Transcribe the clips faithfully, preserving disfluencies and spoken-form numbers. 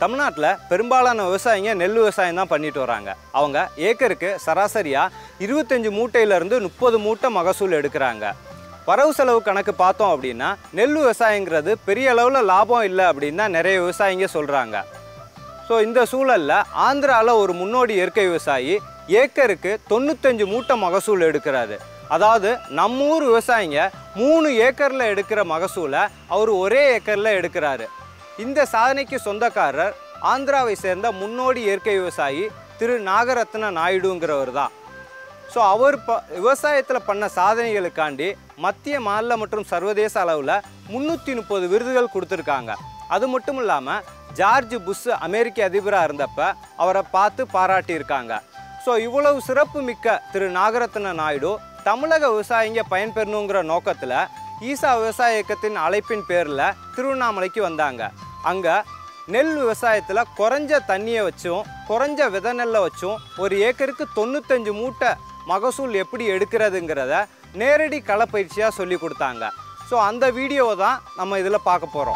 தமிழ்நாட்டில் பெரும்பாலான விவசாயிங்க நெல் விவசாயம் தான் பண்ணிட்டு வராங்க. அவங்க ஏக்கருக்கு சராசரியாக இருபத்தஞ்சி மூட்டையிலேருந்து முப்பது மூட்டை மகசூல் எடுக்கிறாங்க. வரவு செலவு கணக்கு பார்த்தோம் அப்படின்னா நெல் விவசாயங்கிறது பெரிய அளவில் லாபம் இல்லை அப்படின்னு தான் நிறைய விவசாயிங்க சொல்கிறாங்க. ஸோ இந்த சூழலில் ஆந்திராவில் ஒரு முன்னோடி இயற்கை விவசாயி ஏக்கருக்கு தொண்ணூத்தஞ்சு மூட்டை மகசூல் எடுக்கிறாரு. அதாவது நம்ம ஊர் விவசாயிங்க மூணு ஏக்கரில் எடுக்கிற மகசூலை அவர் ஒரே ஏக்கரில் எடுக்கிறாரு. இந்த சாதனைக்கு சொந்தக்காரர் ஆந்திராவை சேர்ந்த முன்னோடி இயற்கை விவசாயி திரு நாகரத்ன நாயுடுங்கிறவர் தான். ஸோ அவர் ப விவசாயத்தில் பண்ண சாதனைகளுக்காண்டி மத்திய மாநில மற்றும் சர்வதேச அளவில் முந்நூற்றி முப்பது விருதுகள் கொடுத்துருக்காங்க. அது மட்டும் இல்லாமல் ஜார்ஜ் புஷ் அமெரிக்க அதிபராக இருந்தப்ப அவரை பார்த்து பாராட்டியிருக்காங்க. ஸோ இவ்வளவு சிறப்பு மிக்க திரு நாகரத்ன நாயுடு தமிழக விவசாயிங்க பயன்பெறணுங்கிற நோக்கத்தில் ஈசா விவசாய இயக்கத்தின் அழைப்பின் பேரில் திருவண்ணாமலைக்கு வந்தாங்க. அங்கே நெல் விவசாயத்தில் குறைஞ்ச தண்ணியை வச்சும் குறைஞ்ச வித நெல்லை வச்சும் ஒரு ஏக்கருக்கு தொண்ணூத்தஞ்சு மூட்டை மகசூல் எப்படி எடுக்கிறதுங்கிறத நேரடி களப்பயிற்சியாக சொல்லி கொடுத்தாங்க. ஸோ அந்த வீடியோவை தான் நம்ம இதில் பார்க்க போகிறோம்.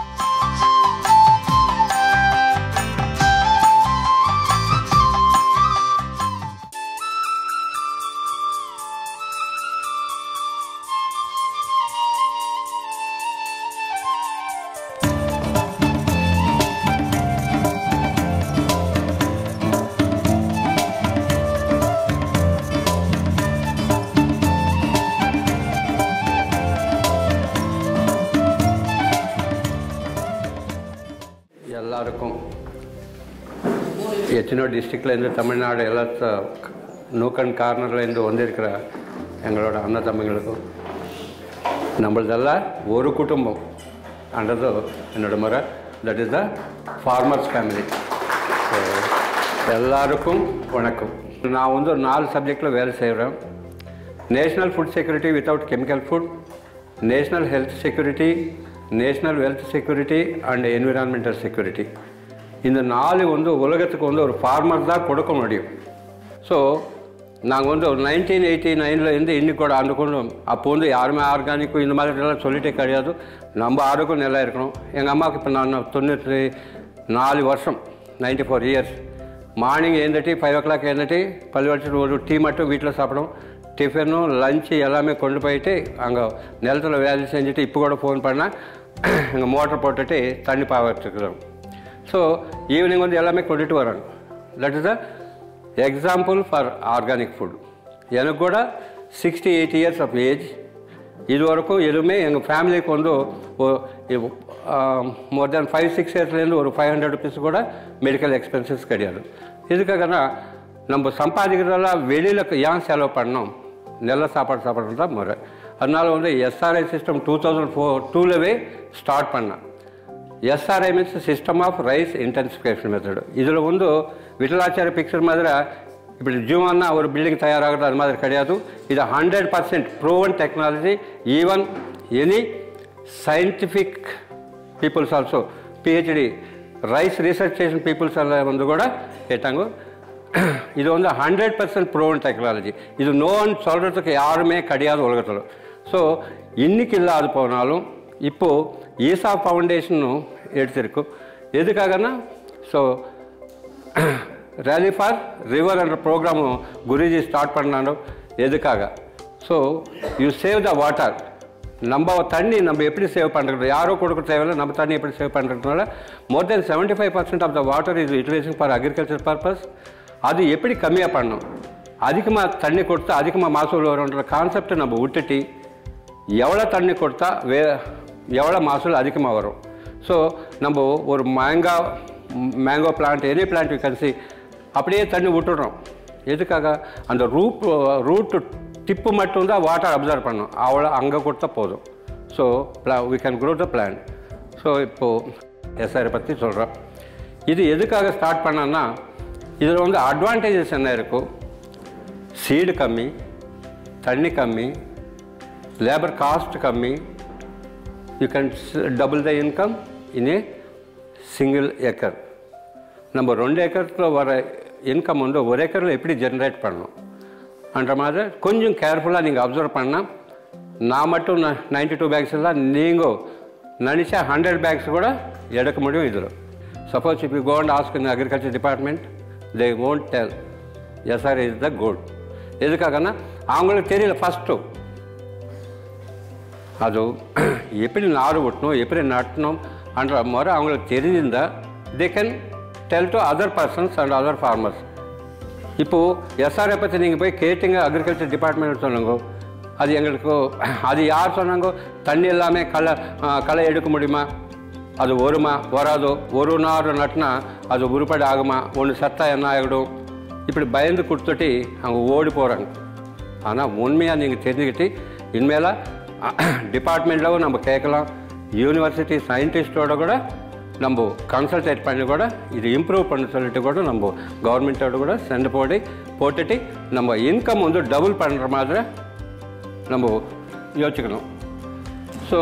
எல்லாருக்கும் எத்தனோ டிஸ்ட்ரிக்ட்லேருந்து தமிழ்நாடு எல்லா நூக்கன் கார்னர்லேருந்து வந்திருக்கிற எங்களோட அண்ணன் தம்பிங்களுக்கும் நம்மளதெல்லாம் ஒரு குடும்பம் அன்றது என்னோட முறை. That is the farmers family. So எல்லாருக்கும் வணக்கம். நான் வந்து ஒரு நாலு சப்ஜெக்டில் வேலை செய்கிறேன். National food security without chemical food, national health security, national wealth security and environmental security. இந்த நாலு வந்து உலகத்துக்கு வந்து ஒரு ஃபார்மர் தான் கொடுக்க முடியும். ஸோ நாங்கள் வந்து ஒரு நைன்டீன் எயிட்டி நைனில் இருந்து இன்னைக்கு கூட ஆண்டு கொண்டு அப்போ வந்து யாருமே ஆர்கானிக்கும் இந்த மாதிரி எல்லாம் சொல்லிட்டே கிடையாது. நம்ம ஆரோக்கியம் நல்லா இருக்கணும். எங்கள் அம்மாவுக்கு இப்போ நான் தொண்ணூற்றி நாலு வருஷம் நைன்டி ஃபோர் இயர்ஸ் மார்னிங் எழுந்துட்டு ஃபைவ் ஓ கிளாக் எழுந்துட்டு பல்லு வச்சுட்டு ஒரு டீ மட்டும் வீட்டில் சாப்பிடும். டிஃபனும் லஞ்சு எல்லாமே கொண்டு போயிட்டு அங்கே நிலத்தில் வேலை செஞ்சுட்டு இப்போ கூட ஃபோன் பண்ணால் எங்கள் மோட்டர் போட்டுட்டு தண்ணி பாவத்துக்கிறோம். ஸோ ஈவினிங் வந்து எல்லாமே கொண்டுட்டு வராங்க. That is the example for organic food. எனக்கு கூட sixty eight years of age. இது வரைக்கும் எதுவுமே எங்கள் ஃபேமிலிக்கு வந்து மோர் தேன் ஃபைவ் சிக்ஸ் இயர்ஸ்லேருந்து ஒரு ஃபைவ் ஹண்ட்ரட் ருபீஸ் கூட மெடிக்கல் எக்ஸ்பென்சஸ் கிடையாது. இதுக்காகனா நம்ம சம்பாதிக்கிறதெல்லாம் வெளியில் ஏன் செலவு பண்ணோம், நல்ல சாப்பாடு சாப்பிட்றது தான் முறை. அதனால் வந்து SRI system two thousand four டூலவே ஸ்டார்ட் பண்ணேன். SRI means system of rice intensification method. இதில் வந்து விட்டலாச்சாரிய பிக்சர் மாதிரி இப்படி ஜூவானா ஒரு பில்டிங் தயாராகிறது அது மாதிரி கிடையாது. இது hundred percent proven technology. Even any scientific peoples also PhD rice research station peoples எல்லாம் வந்து கூட கேட்டாங்க. இது வந்து ஹண்ட்ரட் பர்சன்ட் ப்ரூவன் டெக்னாலஜி. இது நோன்னு சொல்கிறதுக்கு யாருமே கிடையாது உலகத்தில். ஸோ இன்றைக்கி இல்லாது போனாலும் இப்போது ஈசா ஃபவுண்டேஷனும் எடுத்திருக்கும். எதுக்காகனா ஸோ ரேலி ஃபார் ரிவர் என்ற ப்ரோக்ராமும் குருஜி ஸ்டார்ட் பண்ணாங்க. எதுக்காக? So you save the water. நம்ம தண்ணி நம்ம எப்படி சேவ் பண்ணுறது, யாரோ கொடுக்க தேவையில்லை, நம்ம தண்ணி எப்படி சேவ் பண்ணுறதுனால more than seventy five percent of the water is utilising for agriculture purpose. அது எப்படி கம்மியாக பண்ணணும், அதிகமாக தண்ணி கொடுத்தா அதிகமாக மகசூல் வரும்ன்ற கான்செப்டை நம்ம விட்டுட்டு எவ்வளோ தண்ணி கொடுத்தா வே எவ்வளோ மகசூல் அதிகமாக வரும். ஸோ நம்ம ஒரு மேங்கா mango plant any plant you can see அப்படியே தண்ணி விட்டுடுறோம். எதுக்காக? அந்த ரூட் ரூட்டு டிப்பு மட்டும்தான் வாட்டர் அப்சர்வ் பண்ணணும். அவ்வளோ அங்கே கொடுத்தா போதும். ஸோ ப்ளா we can grow the plant. So இப்போது எஸ்ஆரை பற்றி சொல்கிறோம். இது எதுக்காக ஸ்டார்ட் பண்ணோன்னா இதில் வந்து அட்வான்டேஜஸ் என்ன இருக்கும்? சீடு கம்மி, தண்ணி கம்மி, லேபர் காஸ்ட் கம்மி. You can double the income in a single acre. நம்ம ரெண்டு ஏக்கரில் வர இன்கம் வந்து ஒரு ஏக்கரில் எப்படி ஜென்ரேட் பண்ணணும் என்ற மாதிரி கொஞ்சம் கேர்ஃபுல்லாக நீங்கள் அப்சர்வ் பண்ணால் நான் மட்டும் நைன்டி டூ பேக்ஸ் எல்லாம் நீங்கள் நினச்சா ஹண்ட்ரட் பேக்ஸ் கூட எடுக்க முடியும் இதில். Suppose if you go and ask in the agriculture department, they won't tell S R A is the gold. எதுக்காகனா அவங்களுக்கு தெரியல ஃபஸ்ட்டு அது எப்படி நாறு விட்டணும் எப்படி நட்டணும் என்ற முறை அவங்களுக்கு தெரிஞ்சிருந்தால் they can tell to other persons and other farmers. இப்போது எஸ்ஆர்ஏ பற்றி நீங்கள் போய் கேட்டிங்க அக்ரிகல்ச்சர் டிபார்ட்மெண்ட் சொன்னாங்க, அது எங்களுக்கு அது யார் சொன்னாங்க, தண்ணி எல்லாமே களை களை எடுக்க முடியுமா, அது வருமா வராதோ, ஒரு நாறு நட்டினா அது உருப்படி ஆகுமா, ஒன்று சத்தா என்ன ஆகிடும், இப்படி பயந்து கொடுத்துட்டு அவங்க ஓடி போகிறாங்க. ஆனால் உண்மையாக நீங்கள் தெரிஞ்சுக்கிட்டு இனிமேல் டிபார்ட்மெண்ட்டில் நம்ம கேட்கலாம், யூனிவர்சிட்டி சயின்டிஸ்டோட கூட நம்ம கன்சல்டேட் பண்ணி கூட இது இம்ப்ரூவ் பண்ண சொல்லிட்டு கூட நம்ம கவர்மெண்ட்டோட கூட சென்ட் போடி போட்டுட்டு நம்ம இன்கம் வந்து டபுள் பண்ணுற மாதிரி நம்ம யோசிக்கணும். ஸோ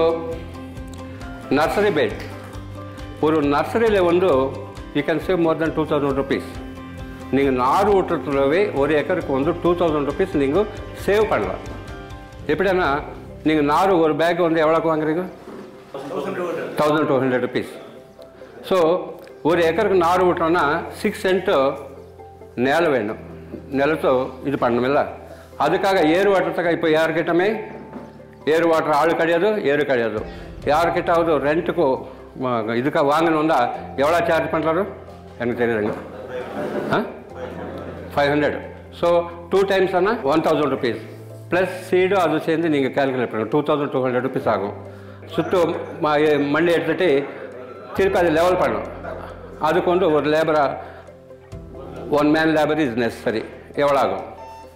நர்சரி பெட், ஒரு நர்சரியில் வந்து you can save more than two thousand rupees. நீங்கள் நாறு ஊட்டுறதுலவே ஒரு ஏக்கருக்கு வந்து டூ தௌசண்ட் ருபீஸ் நீங்கள் சேவ் பண்ணலாம். எப்படின்னா நீங்கள் நாறு ஒரு பேக் வந்து எவ்வளோக்கு வாங்குறீங்க, thousand two hundred rupees. So ஒரு ஏக்கருக்கு நாறு விட்டோன்னா சிக்ஸ் சென்ட்டு நிலம் வேணும், நிலத்தோ இது பண்ணணுமில்ல. அதுக்காக ஏறு வாட்டுறதுக்காக இப்போ யாருக்கிட்டமே ஏறு வாட்டுற ஆள் கிடையாது, ஏறு கிடையாது. யாருக்கிட்டாவது ரெண்ட்டுக்கு இதுக்காக வாங்கணும் வந்தால் எவ்வளோ சார்ஜ் பண்ணுறாரு எனக்கு தெரியுதுங்க, ஆ five hundred. So two times ஆனால் ஒன் தௌசண்ட் ருபீஸ் ப்ளஸ் சீடும் அது சேர்ந்து நீங்கள் கேல்குலேட் பண்ணுங்கள், two thousand two hundred rupees ஆகும். சுற்று மண்ணி எடுத்துகிட்டு திருப்பி அது லெவல் பண்ணணும். அதுக்கு வந்து ஒரு லேபராக one man labour is necessary. எவ்வளோ ஆகும்,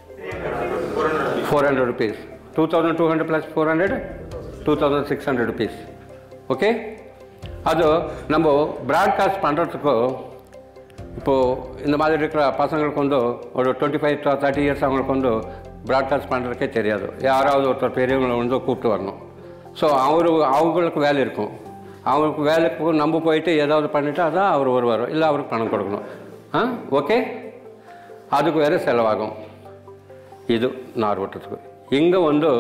four hundred rupees. Two thousand two hundred plus four hundred two thousand six hundred rupees. Okay, அது நம்ம ப்ராட்காஸ்ட் பண்ணுறதுக்கு இப்போது இந்த மாதிரி இருக்கிற பசங்களுக்கு வந்து ஒரு டுவெண்ட்டி ஃபைவ் தேர்ட்டி இயர்ஸ் அவங்களுக்கு வந்து ப்ராட்காஸ்ட் பண்ணுறதுக்கே தெரியாது. யாராவது ஒருத்தர் பெரியவங்களை வந்து கூப்பிட்டு வரணும். ஸோ அவரு அவங்களுக்கு வேலை இருக்கும், அவங்களுக்கு வேலைக்கு நம்ம போயிட்டு ஏதாவது பண்ணிவிட்டு அதான் அவர் வருவார், இல்லை அவருக்கு பணம் கொடுக்கணும். ஆ ஓகே, அதுக்கு வேறு செலவாகும். இது நார் ஓட்டுறதுக்கு. இங்கே வந்து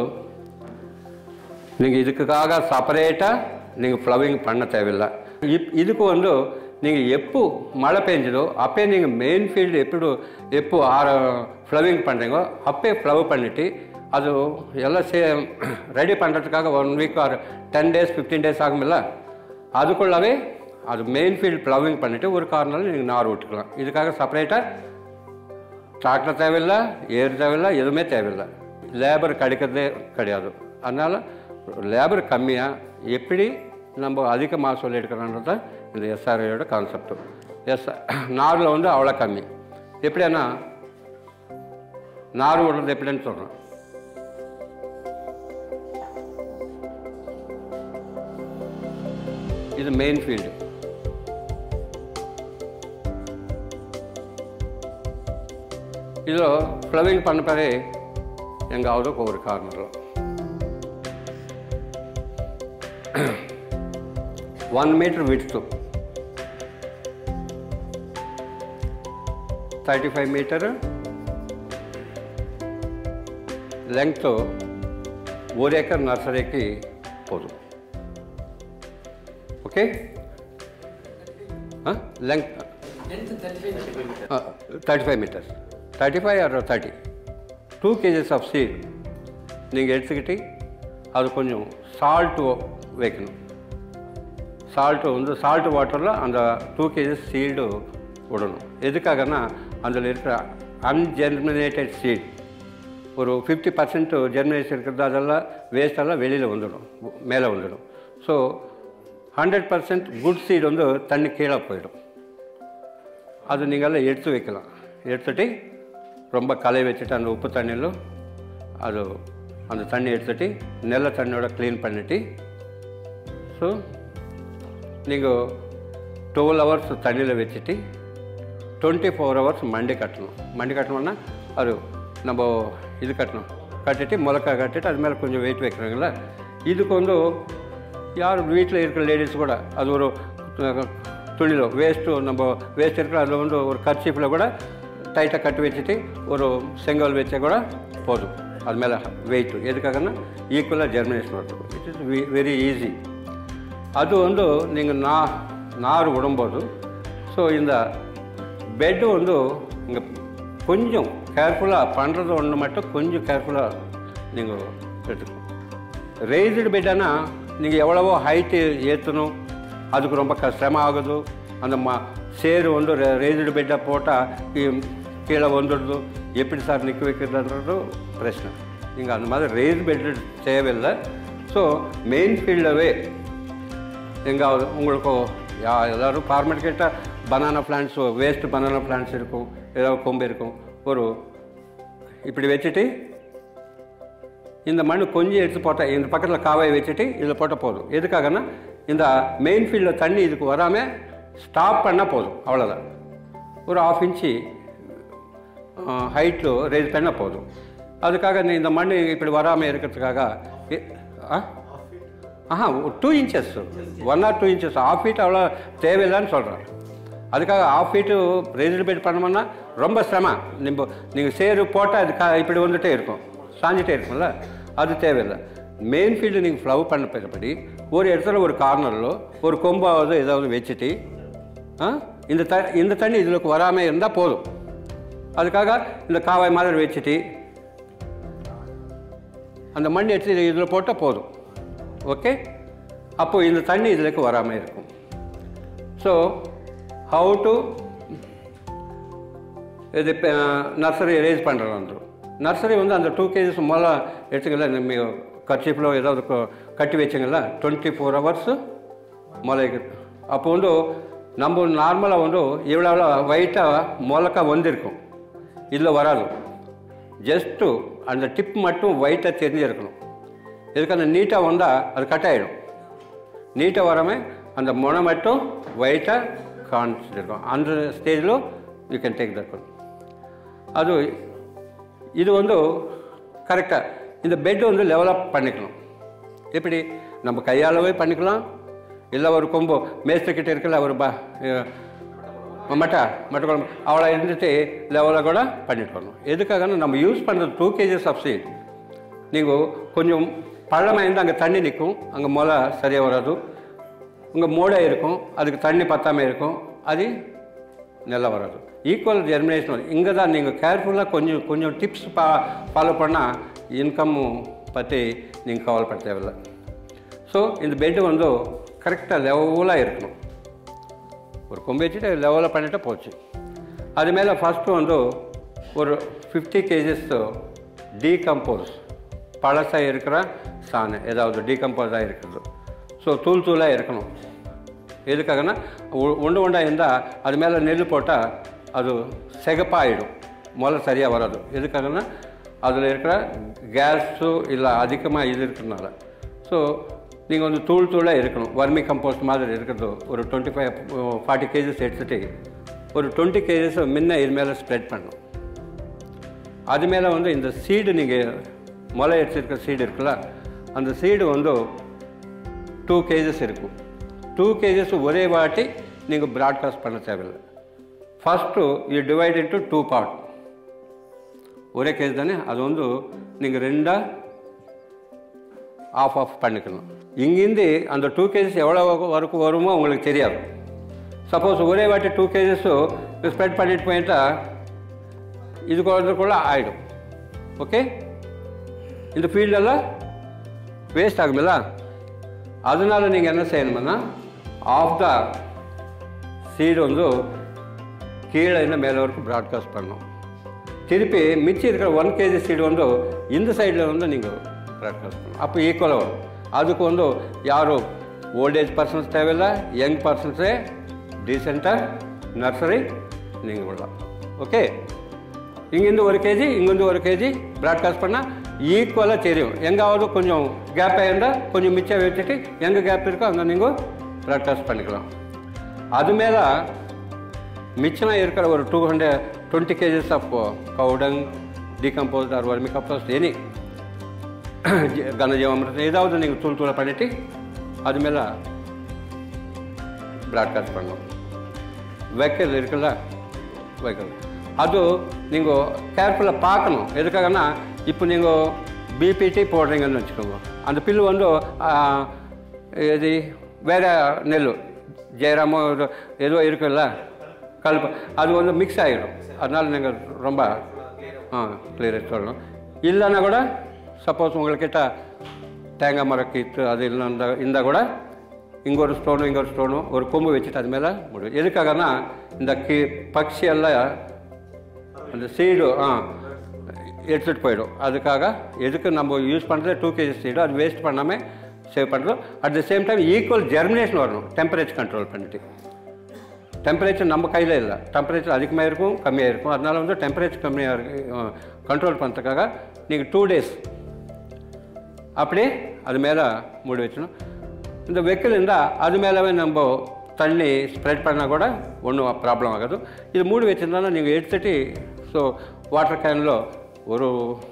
நீங்கள் இதுக்காக செப்பரேட்டாக நீங்கள் ஃப்ளவிங் பண்ண தேவையில்லை. இப் இதுக்கு வந்து நீங்கள் எப்போ மழை பெஞ்சதோ அப்போ நீங்கள் மெயின் ஃபீல்டு எப்படி எப்போ ஆர ஃப்ளவிங் பண்ணுறீங்கோ அப்போ ஃப்ளவ் பண்ணிவிட்டு அது எல்லாம் சே ரெடி பண்ணுறதுக்காக one week or ten days fifteen days ஆகுமில்ல, அதுக்குள்ளவே அது மெயின் ஃபீல்டு ப்ளவிங் பண்ணிவிட்டு ஒரு கார்னரில் நீங்கள் நார் விட்டுக்கலாம். இதுக்காக செப்பரேட்டாக டிராக்டர் தேவையில்லை, ஏர் தேவையில்லை, எதுவுமே தேவையில்லை. லேபர் கிடைக்கிறதே கிடையாது. அதனால் லேபர் கம்மியாக எப்படி நம்ம அதிக மகசூல் எடுக்கிறோன்றது இந்த எஸ்ஆர்ஏயோட கான்செப்டு. எஸ் நாரில் வந்து அவ்வளோ கம்மி. எப்படின்னா நார் விடுறது எப்படின்னு சொல்கிறேன். இது மெயின் ஃபீல்டு. இதில் ஃப்ளவிங் பண்ண பிறகு எங்காவது ஒரு கார்னரில் one metre width, thirty five metre length ஒரு ஏக்கர் நர்சரிக்கு போதும். Okay, length thirty five metres, thirty five or thirty two kgs of seed நீங்கள் எடுத்துக்கிட்டு அது கொஞ்சம் சால்ட்டு வைக்கணும். சால்ட்டு வந்து சால்ட்டு வாட்டரில் அந்த டூ கேஜஸ் சீடு விடணும். எதுக்காகனா அதில் இருக்கிற அன்ஜெர்மினேட்டட் சீட் ஒரு ஃபிஃப்டி பர்சன்ட் ஜெர்மினேஷன் இருக்கிறது, அதெல்லாம் வேஸ்டெல்லாம் வெளியில் வந்துடும், மேலே வந்துடும். So hundred percent good seed வந்து தண்ணி கீழே போயிடும். அது நீங்கள்லாம் எடுத்து வைக்கலாம். எடுத்துகிட்டு ரொம்ப களை வச்சுட்டு அந்த உப்பு தண்ணியில் அது அந்த தண்ணி எடுத்துகிட்டு நெல்ல தண்ணியோட க்ளீன் பண்ணிவிட்டு ஸோ நீங்கள் டுவெல் ஹவர்ஸ் தண்ணியில் வச்சுட்டு டுவெண்ட்டி ஃபோர் ஹவர்ஸ் மண்டி கட்டணும். மண்டி கட்டணும்னா அது நம்ம இது கட்டணும், கட்டிட்டு முளக்கா கட்டிட்டு அது மேலே கொஞ்சம் வெயிட் வைக்கிறாங்கள. இதுக்கு வந்து யார் வீட்டில் இருக்கிற லேடிஸ் கூட அது ஒரு துணியில் வேஸ்ட்டு நம்ம வேஸ்ட் இருக்கிற அதில் வந்து ஒரு கர்ச்சீஃபில் கூட டைட்டாக கட்டி வச்சுட்டு ஒரு செங்கல் வச்சா கூட போதும். அது மேலே வெயிட் எதுக்காகன்னா ஈக்குவலாக ஜெர்மினேஷன் வரணும். It is very easy. அது வந்து நீங்கள் நா நார் விடும்போது ஸோ இந்த பெட்டு வந்து இங்கே கொஞ்சம் கேர்ஃபுல்லாக பண்ணுறது ஒன்று மட்டும் கொஞ்சம் கேர்ஃபுல்லாக நீங்கள் எடுத்துக்கணும். ரேஸ்டு பெட்டானா நீங்கள் எவ்வளவோ ஹைட்டு ஏற்றணும், அதுக்கு ரொம்ப கஷ்டமாக ஆகுது. அந்த மா சேரு வந்து ரேஸ்டு பெட்டாக போட்டால் கீழே வந்துடுது, எப்படி சார் நிற்க வைக்கிறதுன்றது பிரச்சனை. நீங்கள் அந்த மாதிரி ரேஸ்டு பெட்டு தேவையில்லை. ஸோ மெயின் ஃபீல்டவே எங்காவது உங்களுக்கு யா எல்லோரும் ஃபார்மேட் கேட்டால் banana plants, waste banana plants இருக்கும், ஏதாவது கொம்பு இருக்கும். ஒரு இப்படி வச்சுட்டு இந்த மண் கொஞ்சம் எடுத்து போட்டால் இந்த பக்கத்தில் காவாயை வச்சுட்டு இதில் போட்டால் போதும். எதுக்காகனா இந்த மெயின் ஃபீல்டில் தண்ணி இதுக்கு வராமல் ஸ்டாப் பண்ணால் போதும், அவ்வளோதான். ஒரு ஆஃப் இன்ச்சு ஹைட்டில் ரேஸ் பண்ணால் போதும். அதுக்காக இந்த மண் இப்படி வராமல் இருக்கிறதுக்காக ஆஹா two inches one or two inches of feet அவ்வளோ தேவையில்லைன்னு சொல்கிறேன். அதுக்காக ஆஃப் ஃபீட்டு ரேஸ்டு பெட் பண்ணோம்னா ரொம்ப சிரமம். நம்ம நீங்கள் சேரு போட்டால் அது கா இப்படி வந்துகிட்டே இருக்கும், சாஞ்சிட்டே இருக்கும்ல, அது தேவையில்லை. மெயின் ஃபீல்டு நீங்கள் ஃப்ளவ் பண்ண பிறப்படி ஒரு இடத்துல ஒரு கார்னரில் ஒரு கொம்பாவது ஏதாவது வச்சுட்டு இந்த த இந்த தண்ணி இதில் வராமல் இருந்தால் போதும். அதுக்காக இந்த காவாய் மாதிரி வச்சுட்டு அந்த மண் எடுத்து இதில் போட்டால் போதும். ஓகே, அப்போது இந்த தண்ணி இதில் வராமல் இருக்கும். ஸோ ஹவு டு இது நர்சரி ரேஸ் பண்ணுறது வந்துடும். நர்சரி வந்து அந்த டூ கேஜிஸ் முதல்ல எடுத்துக்கல, நம்ம கர்ச்சீஃபில் ஏதாவது கட்டி வச்சுங்களா டுவெண்ட்டி ஃபோர் ஹவர்ஸு ಮೊಳಗೆ அப்போ வந்து நம்ம நார்மலாக வந்து இவ்வளோ ஒயிட்டாக ಮೊಳಕ வந்திருக்கும், இதில் வராது. ஜஸ்ட்டு அந்த டிப் மட்டும் ஒயிட்டாக தெரிஞ்சிருக்கணும். இதுக்கு அந்த நீட்டாக வந்தால் அது கட் ஆகிடும். நீட்டாக வராமல் அந்த முனை மட்டும் ஒயிட்டாக காமிச்சிருக்கும். அந்த ஸ்டேஜில் you can take that one. அது இது வந்து கரெக்டாக இந்த பெட் வந்து லெவலப் பண்ணிக்கணும். எப்படி நம்ம கையாளவே பண்ணிக்கலாம், இல்லை ஒரு கொம்பு மேஸ்திரிக்கிட்ட இருக்கல ஒரு பா மட்டை மட்டை குழம்பு அவளை இருந்துட்டு லெவலாக கூட பண்ணிட்டு வரணும். எதுக்காகனா நம்ம யூஸ் பண்ணுறது டூ கேஜிஸ் ஆஃப் சீட். நீங்கள் கொஞ்சம் பழமாக இருந்தால் அங்கே தண்ணி நிற்கும், அங்கே முளை சரியாக வராது. உங்கள் மூடை இருக்கும், அதுக்கு தண்ணி பத்தாமல் இருக்கும், அது நல்லா வராது. ஈக்குவல் ஜெர்மினேஷன் வரும். இங்கே தான் நீங்கள் கேர்ஃபுல்லாக கொஞ்சம் கொஞ்சம் டிப்ஸ் பா ஃபாலோ பண்ணால் இன்கம்மு பற்றி நீங்கள் கவலைப்பட தேவையில்லை. ஸோ இந்த பெட்டு வந்து கரெக்டாக லெவலாக இருக்கணும். ஒரு கொம்பு வச்சுட்டு லெவலாக பண்ணிவிட்டு போச்சு. அது மேலே ஃபஸ்ட்டு வந்து ஒரு ஃபிஃப்டி கேஜஸ் டீகம்போஸ் பழசாக இருக்கிற சாணை ஏதாவது டீகம்போஸாக இருக்கிறது. ஸோ தூள் தூளாக இருக்கணும். எதுக்காகனா ஒன்று ஒன்றா இருந்தால் அது மேலே நெல் போட்டால் அது சிகப்பாகிடும், முதல்ல சரியாக வராது. எதுக்காகனா அதில் இருக்கிற கேஸு இல்லை அதிகமாக இது இருக்கிறதுனால. ஸோ நீங்கள் வந்து தூள் தூளாக இருக்கணும். வர்மி கம்போஸ்ட் மாதிரி இருக்கிறது ஒரு டுவெண்ட்டி ஃபைவ் ஃபார்ட்டி கேஜஸ் எடுத்துகிட்டு ஒரு டுவெண்ட்டி கேஜஸ் முன்ன இது மேலே ஸ்ப்ரெட் பண்ணணும். அது மேலே வந்து இந்த சீடு நீங்கள் முளை எடுத்துருக்கிற சீடு இருக்குல்ல, அந்த சீடு வந்து டூ கேஜஸ் இருக்கும். டூ கேஜஸ் ஒரே வாட்டி நீங்கள் ப்ராட்காஸ்ட் பண்ண தேவையில்லை. First you divide into two part. ஒரே கேஜ் தானே, அது வந்து நீங்கள் ரெண்டாக ஆஃப் ஆஃப் பண்ணிக்கணும். இங்கேருந்து அந்த டூ கேஜஸ் எவ்வளோ வரைக்கும் வருமோ உங்களுக்கு தெரியாது. சப்போஸ் ஒரே வாட்டி டூ கேஜஸு ஸ்ப்ரெட் பண்ணிட்டு போயிட்டா இது குழந்தைக்குள்ளே ஆகிடும். ஓகே, இந்த ஃபீல்டெல்லாம் வேஸ்ட் ஆகுமில்ல. அதனால நீங்கள் என்ன செய்யணும்னா ஆஃப் த சீடு வந்து கீழே இன்னும் மேலே வரைக்கும் ப்ராட்காஸ்ட் பண்ணணும். திருப்பி மிச்சம் இருக்கிற ஒன் கேஜி சீடு வந்து இந்த சைடில் வந்து நீங்கள் ப்ராட்காஸ்ட் பண்ணணும். அப்போ ஈக்குவலாக வரும். அதுக்கு வந்து யாரும் ஓல்டேஜ் பர்சன்ஸ் தேவையில்லை, யங் பர்சன்ஸே டீசெண்டாக நர்சரி நீங்கள் விடலாம். ஓகே, இங்கேருந்து ஒரு கேஜி இங்கேருந்து ஒரு கேஜி ப்ராட்காஸ்ட் பண்ணால் ஈக்குவலாக தெரியும். எங்காவது கொஞ்சம் கேப் ஆகிருந்தால் கொஞ்சம் மிச்சம் வச்சுட்டு எங்கே கேப் இருக்கோ அங்கே நீங்கள் ப்ராட்காஸ்ட் பண்ணிக்கலாம். அது மேலே மிச்சமாக இருக்கிற ஒரு two hundred twenty kgs of cowdung decomposed or vermi compost any Ghanajeevamrutham ஏதாவது நீங்கள் தூள் தூளை பண்ணிவிட்டு அது மேலே ப்ராட்காஸ்ட் பண்ணணும். வைக்கல் இருக்குல்ல, வைக்கல் அது நீங்கள் கேர்ஃபுல்லாக பார்க்கணும். எதுக்காகனா இப்போ நீங்கள் பிபிடி போடுறீங்கன்னு வச்சுக்கோங்க, அந்த பில்லு வந்து இது வேறு நெல் ஜெயராமோ ஏதோ இருக்குல்ல கலப்பு அது வந்து மிக்ஸ் ஆகிடும். அதனால் நீங்கள் ரொம்ப ஆ கிளியராக சொல்லணும். இல்லைன்னா கூட சப்போஸ் உங்கள்கிட்ட தேங்காய் மரம் கீத்து அது இல்லை இருந்தால் கூட இங்கே ஒரு ஸ்டோனும் இங்கே ஒரு ஸ்டோனும் ஒரு கொம்பு வச்சுட்டு அது மேலே முடியும். எதுக்காகனா இந்த கீ பக்ஷி எல்லாம் அந்த சீடு ஆ எடுத்துகிட்டு போயிடும். அதுக்காக எதுக்கு நம்ம யூஸ் பண்ணுறது டூ கேஜி சீடு அது வேஸ்ட் பண்ணாமல் சேவ் பண்ணுறோம். At the same time equal germination வரணும். டெம்பரேச்சர் கண்ட்ரோல் பண்ணிட்டு டெம்பரேச்சர் நம்ம கையில் இல்லை, டெம்பரேச்சர் அதிகமாக இருக்கும் கம்மியாக இருக்கும். அதனால் வந்து டெம்பரேச்சர் கம்மியாக இருக்கு கண்ட்ரோல் பண்ணுறதுக்காக நீங்கள் டூ டேஸ் அப்படியே அது மேலே மூடி வச்சணும். இந்த வெக்கில் இருந்தால் அது மேலே நம்ம தண்ணி ஸ்ப்ரெட் பண்ணால் கூட ஒன்றும் ப்ராப்ளம் ஆகாது. இது மூடி வச்சுருந்தாலும் நீங்கள் எடுத்துட்டு ஸோ வாட்டர் கேனில் ஒரு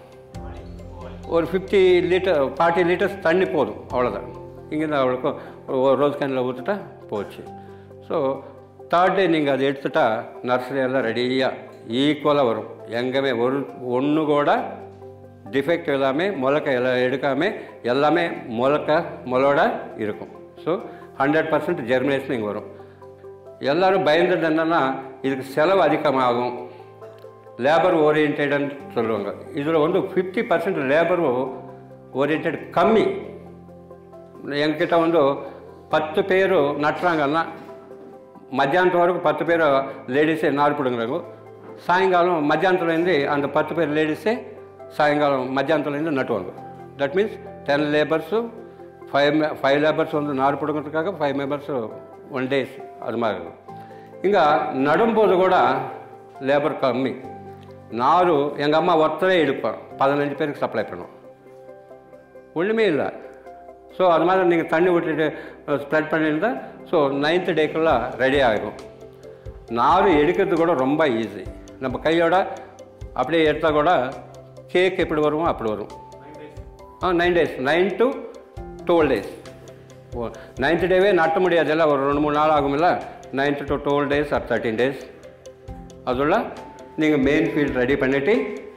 ஒரு ஃபிஃப்டி லிட்டர் ஃபார்ட்டி லிட்டர்ஸ் தண்ணி போதும், அவ்வளோதான். இங்கேருந்து அவ்வளோக்கும் ஒரு ரோஸ் கேனில் ஊற்றுட்டா போச்சு. ஸோ தேர்ட் டே நீங்கள் அதை எடுத்துட்டா நர்சரி எல்லாம் ரெடியாக ஈக்குவலாக வரும். எங்கேயுமே ஒரு ஒன்று கூட டிஃபெக்ட் எல்லாமே முளைக்க எல்லாம் எடுக்காமல் எல்லாமே முளைக்க முளோட இருக்கும். ஸோ ஹண்ட்ரட் பர்சன்ட் ஜெர்மினேஷன் இங்கே வரும். எல்லோரும் பயந்துட்டு என்னென்னா இதுக்கு செலவு அதிகமாகும், லேபர் ஓரியன்டட்னு சொல்லுவாங்க. இதில் வந்து ஃபிஃப்டி பர்சன்ட் லேபர் ஓரியன்டட் கம்மி. எங்ககிட்ட வந்து பத்து பேர் நட்டுறாங்கன்னா மத்தியானத்து வரைக்கும் பத்து பேர் லேடிஸே நார் பிடுங்குறாங்க. சாயங்காலம் மத்தியானத்துலேருந்து அந்த பத்து பேர் லேடிஸே சாயங்காலம் மத்தியானத்துலேருந்து நட்டுவாங்க. That means ten labours five five labours வந்து நார் பிடுங்கிறதுக்காக ஃபைவ் மெம்பர்ஸு ஒன் டேஸ் அது மாதிரி இருக்கும். இங்கே நடும்போது கூட லேபர் கம்மி. நார் எங்கள் அம்மா ஒருத்தரே எடுப்பேன், பதினஞ்சு பேருக்கு சப்ளை பண்ணுவோம், ஒன்றுமே இல்லை. ஸோ அது மாதிரி நீங்கள் தண்ணி விட்டுட்டு ஸ்ப்ரெட் பண்ணியிருந்தால் ஸோ நைன்த்து டேக்குள்ளே ரெடி ஆகிடும். நார் எடுக்கிறது கூட ரொம்ப ஈஸி. நம்ம கையோட அப்படியே எடுத்தால் கூட கேக் எப்படி வருமோ அப்படி வரும். ஆ nine days nine to twelve days oh ninth டேவே நட்ட முடியாது, இல்லை ஒரு ரெண்டு மூணு நாள் ஆகுமில்ல. Ninth to twelve days or thirteen days அதுள்ள நீங்கள் மெயின் ஃபீல்ட் ரெடி பண்ணிவிட்டு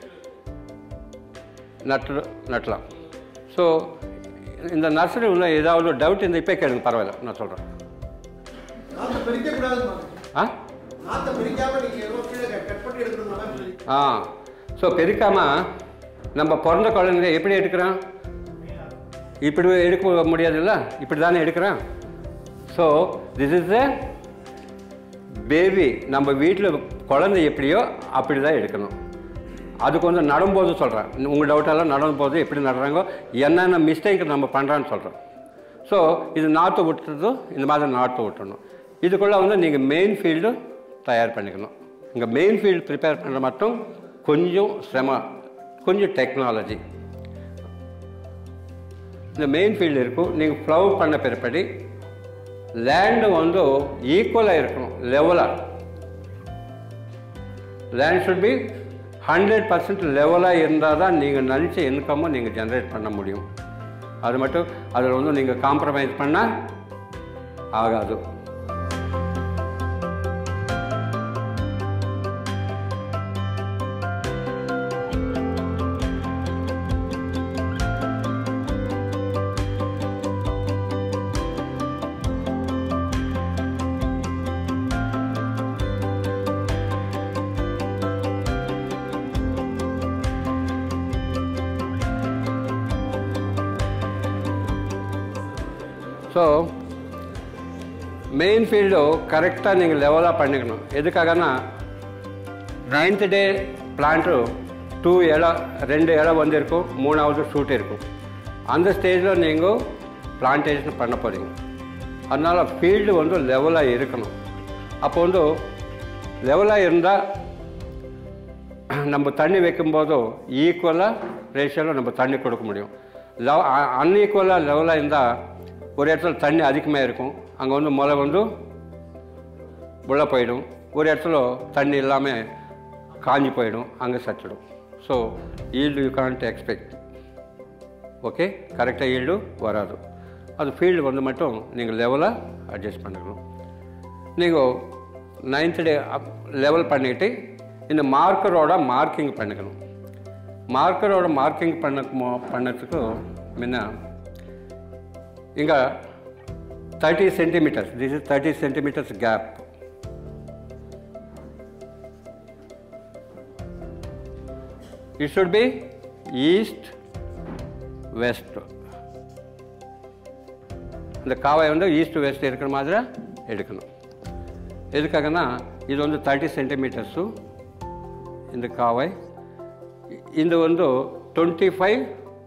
நட்டு நட்டலாம். ஸோ இந்த நர்சரி உள்ள ஏதாவது டவுட் இந்த இப்போ கேளுங்க, பரவாயில்ல நான் சொல்கிறேன். ஆ ஆ ஸோ பெருக்காமல் நம்ம பிறந்த குழந்தைங்க எப்படி எடுக்கிறோம், இப்படி எடுக்க முடியாதுல்ல, இப்படி தானே எடுக்கிறோம். So this is a baby. நம்ம வீட்டில் குழந்தை எப்படியோ அப்படி தான் எடுக்கணும். அதுக்கு வந்து நடும்போது சொல்கிறேன், உங்கள் டவுட்டெல்லாம் நடும்போது எப்படி நடுறாங்க, என்னென்ன மிஸ்டேக் நம்ம பண்ணுறான்னு சொல்கிறேன். ஸோ இது நாற்று விட்டுறதும் இந்த மாதிரி நாற்று விட்டுறணும். இதுக்குள்ளே வந்து நீங்கள் மெயின் ஃபீல்டு தயார் பண்ணிக்கணும். இங்கே மெயின் ஃபீல்டு ப்ரிப்பேர் பண்ணுற மட்டும் கொஞ்சம் சிரமம், கொஞ்சம் டெக்னாலஜி. இந்த மெயின் ஃபீல்டு இருக்கும். நீங்கள் ஃப்ளவர் பண்ண பிறப்படி லேண்டு வந்து ஈக்குவலாக இருக்கணும், லெவலாக. Land should be hundred percent லெவலாக இருந்தால் தான் நீங்கள் நினச்ச இன்கம்மை நீங்கள் ஜென்ரேட் பண்ண முடியும். அது மட்டும் அதில் வந்து நீங்கள் காம்ப்ரமைஸ் பண்ணால் ஆகாது. ஸோ மெயின் ஃபீல்டு கரெக்டாக நீங்கள் லெவலாக பண்ணிக்கணும். எதுக்காகனா நைன்த் டே பிளான்ட்டு டூ இலை ரெண்டு இலை வந்து இருக்கும், மூணாவது ஷூட் இருக்கும். அந்த ஸ்டேஜில் நீங்கள் பிளான்டேஷன் பண்ண போகிறீங்க. அதனால் ஃபீல்டு வந்து லெவலாக இருக்கணும். அப்போ வந்து லெவலாக இருந்தால் நம்ம தண்ணி வைக்கும்போதும் ஈக்குவலாக ரேஷியோவில் நம்ம தண்ணி கொடுக்க முடியும். லெவ அன்ஈக்குவலாக லெவலாக இருந்தால் ஒரு இடத்துல தண்ணி அதிகமாக இருக்கும், அங்கே வந்து முளை வந்து உள்ளே போயிடும். ஒரு இடத்துல தண்ணி இல்லாமல் காஞ்சி போயிடும், அங்கே சச்சிடும். So yield you can't expect. Okay, கரெக்டாக ஈல்டு வராது. அது ஃபீல்டு வந்து மட்டும் நீங்கள் லெவலாக அட்ஜஸ்ட் பண்ணிக்கணும். நீங்கள் நைன்த் டே லெவல் பண்ணிவிட்டு இந்த மார்க்கரோட மார்க்கிங் பண்ணிக்கணும். மார்க்கரோட மார்க்கிங் பண்ண பண்ணதுக்கு முன்ன இங்கே thirty centimeters this is thirty centimeters gap. It should be east west. இந்த காவாய் வந்து ஈஸ்ட் வெஸ்ட் இருக்கிற மாதிரி எடுக்கணும். எதுக்காகனா இது வந்து தேர்ட்டி சென்டிமீட்டர்ஸு இந்த காவாய், இது வந்து twenty five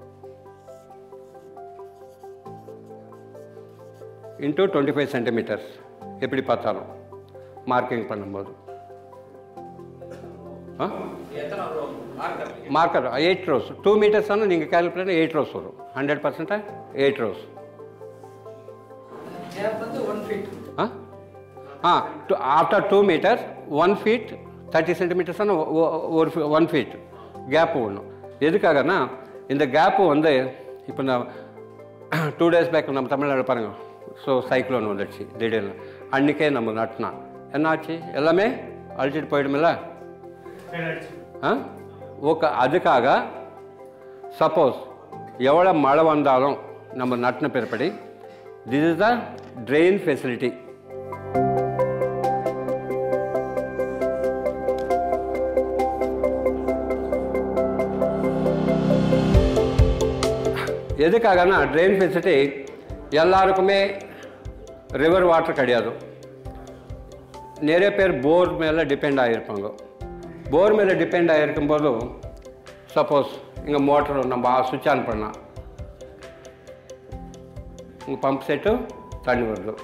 into twenty five centimeters எப்படி பார்த்தாலும் மார்க்கிங் பண்ணும்போது marker eight rows two meters ஆனால் நீங்கள் கேல்குலேட் பண்ணி எயிட் ரோஸ் வரும். ஹண்ட்ரட் பர்சன்டாக eight rows. Ah ah after two meters one feet thirty centimeters ஆனால் ஒரு ஒன் ஃபீட் கேப்பு ஒன்றும். எதுக்காகனா இந்த கேப்பு வந்து இப்போ நான் டூ டேஸ் பேக் நம்ம தமிழ்நாடு பாருங்கள், ஸோ சைக்ளோன் வந்துடுச்சு திடீர்னு. அன்றைக்கே நம்ம நட்டினா என்னாச்சு, எல்லாமே அழிச்சிட்டு போயிடுமில்ல. ஆ ஓகே, அதுக்காக சப்போஸ் எவ்வளோ மழை வந்தாலும் நம்ம நட்டின பிறப்படி this is the drain facility. எதுக்காகனா ட்ரெயின் ஃபெசிலிட்டி எல்லாருக்குமே ரிவர் வாட்டர் கிடையாது. நிறைய பேர் போர் மேலே டிபெண்ட் ஆகியிருப்பாங்க. போர் மேலே டிபெண்ட் ஆகிருக்கும்போது சப்போஸ் இங்கே மோட்டர் நம்ம சுவிட்ச் ஆன் பண்ணால் இங்கே பம்ப் செட்டு தண்ணி வருது.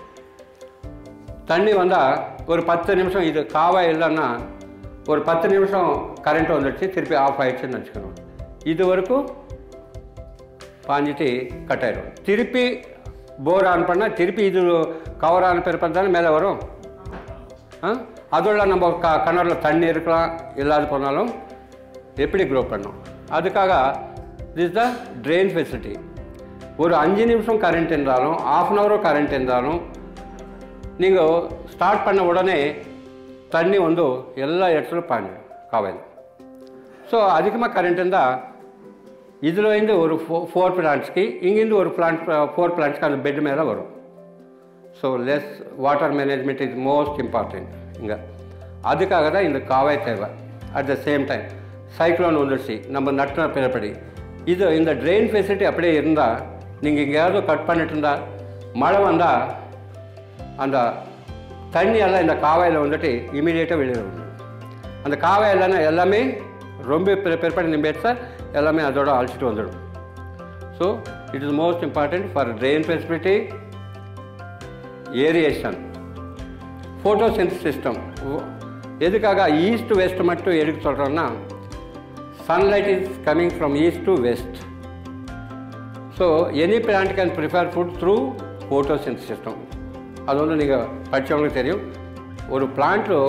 தண்ணி வந்தால் ஒரு பத்து நிமிஷம் இது காவாய் இல்லைன்னா ஒரு பத்து நிமிஷம் கரண்ட் வந்துடுச்சு, திருப்பி ஆஃப் ஆகிடுச்சுன்னு வச்சுக்கணும். இது வரைக்கும் பாஞ்சிட்டு கட் ஆகிடும். திருப்பி போர் ஆன் பண்ணால் திருப்பி இது கவர் ஆன பிறப்பது தானே மேலே வரும். ஆ அதோட நம்ம க கிணறுல தண்ணி இருக்கலாம், இல்லாத போனாலும் எப்படி க்ரோ பண்ணோம். அதுக்காக திஸ் த ட்ரெயின் ஃபெசிலிட்டி. ஒரு அஞ்சு நிமிஷம் கரண்ட் இருந்தாலும் ஆஃப் அன் ஹவரும் கரண்ட் இருந்தாலும் நீங்கள் ஸ்டார்ட் பண்ண உடனே தண்ணி வந்து எல்லா இடத்துலையும் பாஞ்சிடும் காவையில். ஸோ அதிகமாக கரண்ட் இருந்தால் இதில் வந்து ஒரு ஃபோ ஃபோர் பிளான்ட்ஸ்க்கு இங்கேருந்து ஒரு பிளான்ட் ஃபோர் பிளான்ட்ஸ்க்கு அந்த பெட் மேலே வரும். So less water management is most important இங்கே. அதுக்காக தான் இந்த காவாய் தேவை. At the same time cyclone வந்துடுச்சு நம்ம நட்டின பிறப்படி இது இந்த ட்ரெயின் ஃபெசிலிட்டி அப்படியே இருந்தால் நீங்கள் எங்கேயாவது கட் பண்ணிட்டு இருந்தால் மழை வந்தால் அந்த தண்ணியெல்லாம் இந்த காவாயில் வந்துட்டு இமீடியட்டாக வெளியே வரும். அந்த காவாய் இல்லைன்னா எல்லாமே ரொம்ப பிற்படி நிம்பேட்ஸா எல்லாமே அதோட அழிச்சிட்டு வந்துடும். So it is most important for drain facility, aeration, photosynthesis system. எதுக்காக ஈஸ்ட் வெஸ்ட் மட்டும் எடுக்க சொல்கிறோன்னா sunlight is coming from east to west. So any plant can prefer food through photosynthesis system. அது வந்து நீங்கள் படித்தவங்களுக்கு தெரியும். ஒரு பிளான்ட்டு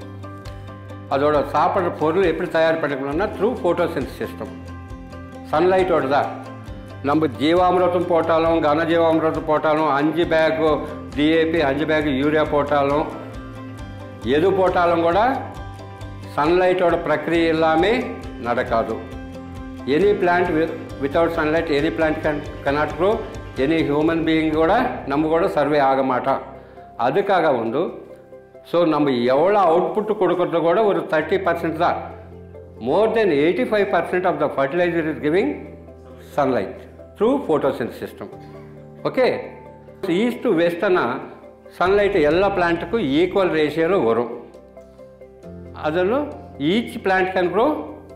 அதோட சாப்பிட்ற பொருள் எப்படி தயார் பண்ணிக்கணும்னா த்ரூ ஃபோட்டோசிந்தசிஸ் சிஸ்டம். சன்லைட்டோடு தான். நம்ம ஜீவாமிரதம் போட்டாலும் கனஜீவாமிரதம் போட்டாலும் அஞ்சு பேக்கு டிஏபி அஞ்சு பேக்கு யூரியா போட்டாலும் எது போட்டாலும் கூட சன்லைட்டோட பிரக்ரியை எல்லாமே நடக்காது. Any plant without sunlight any plant can cannot grow. Any human being கூட நம்ம கூட சர்வே ஆக மாட்டோம். அதுக்காக வந்து ஸோ நம்ம எவ்வளோ அவுட்புட் கொடுக்கறது கூட ஒரு தேர்ட்டி பர்சன்ட் தான். More than eighty five percent of the fertilizer is giving sunlight through photosynthesis system. Okay, east to வெஸ்ட்னா சன்லைட் எல்லா பிளான்ட்டுக்கும் ஈக்குவல் ரேஷியோவில் வரும். அதில் each plant can grow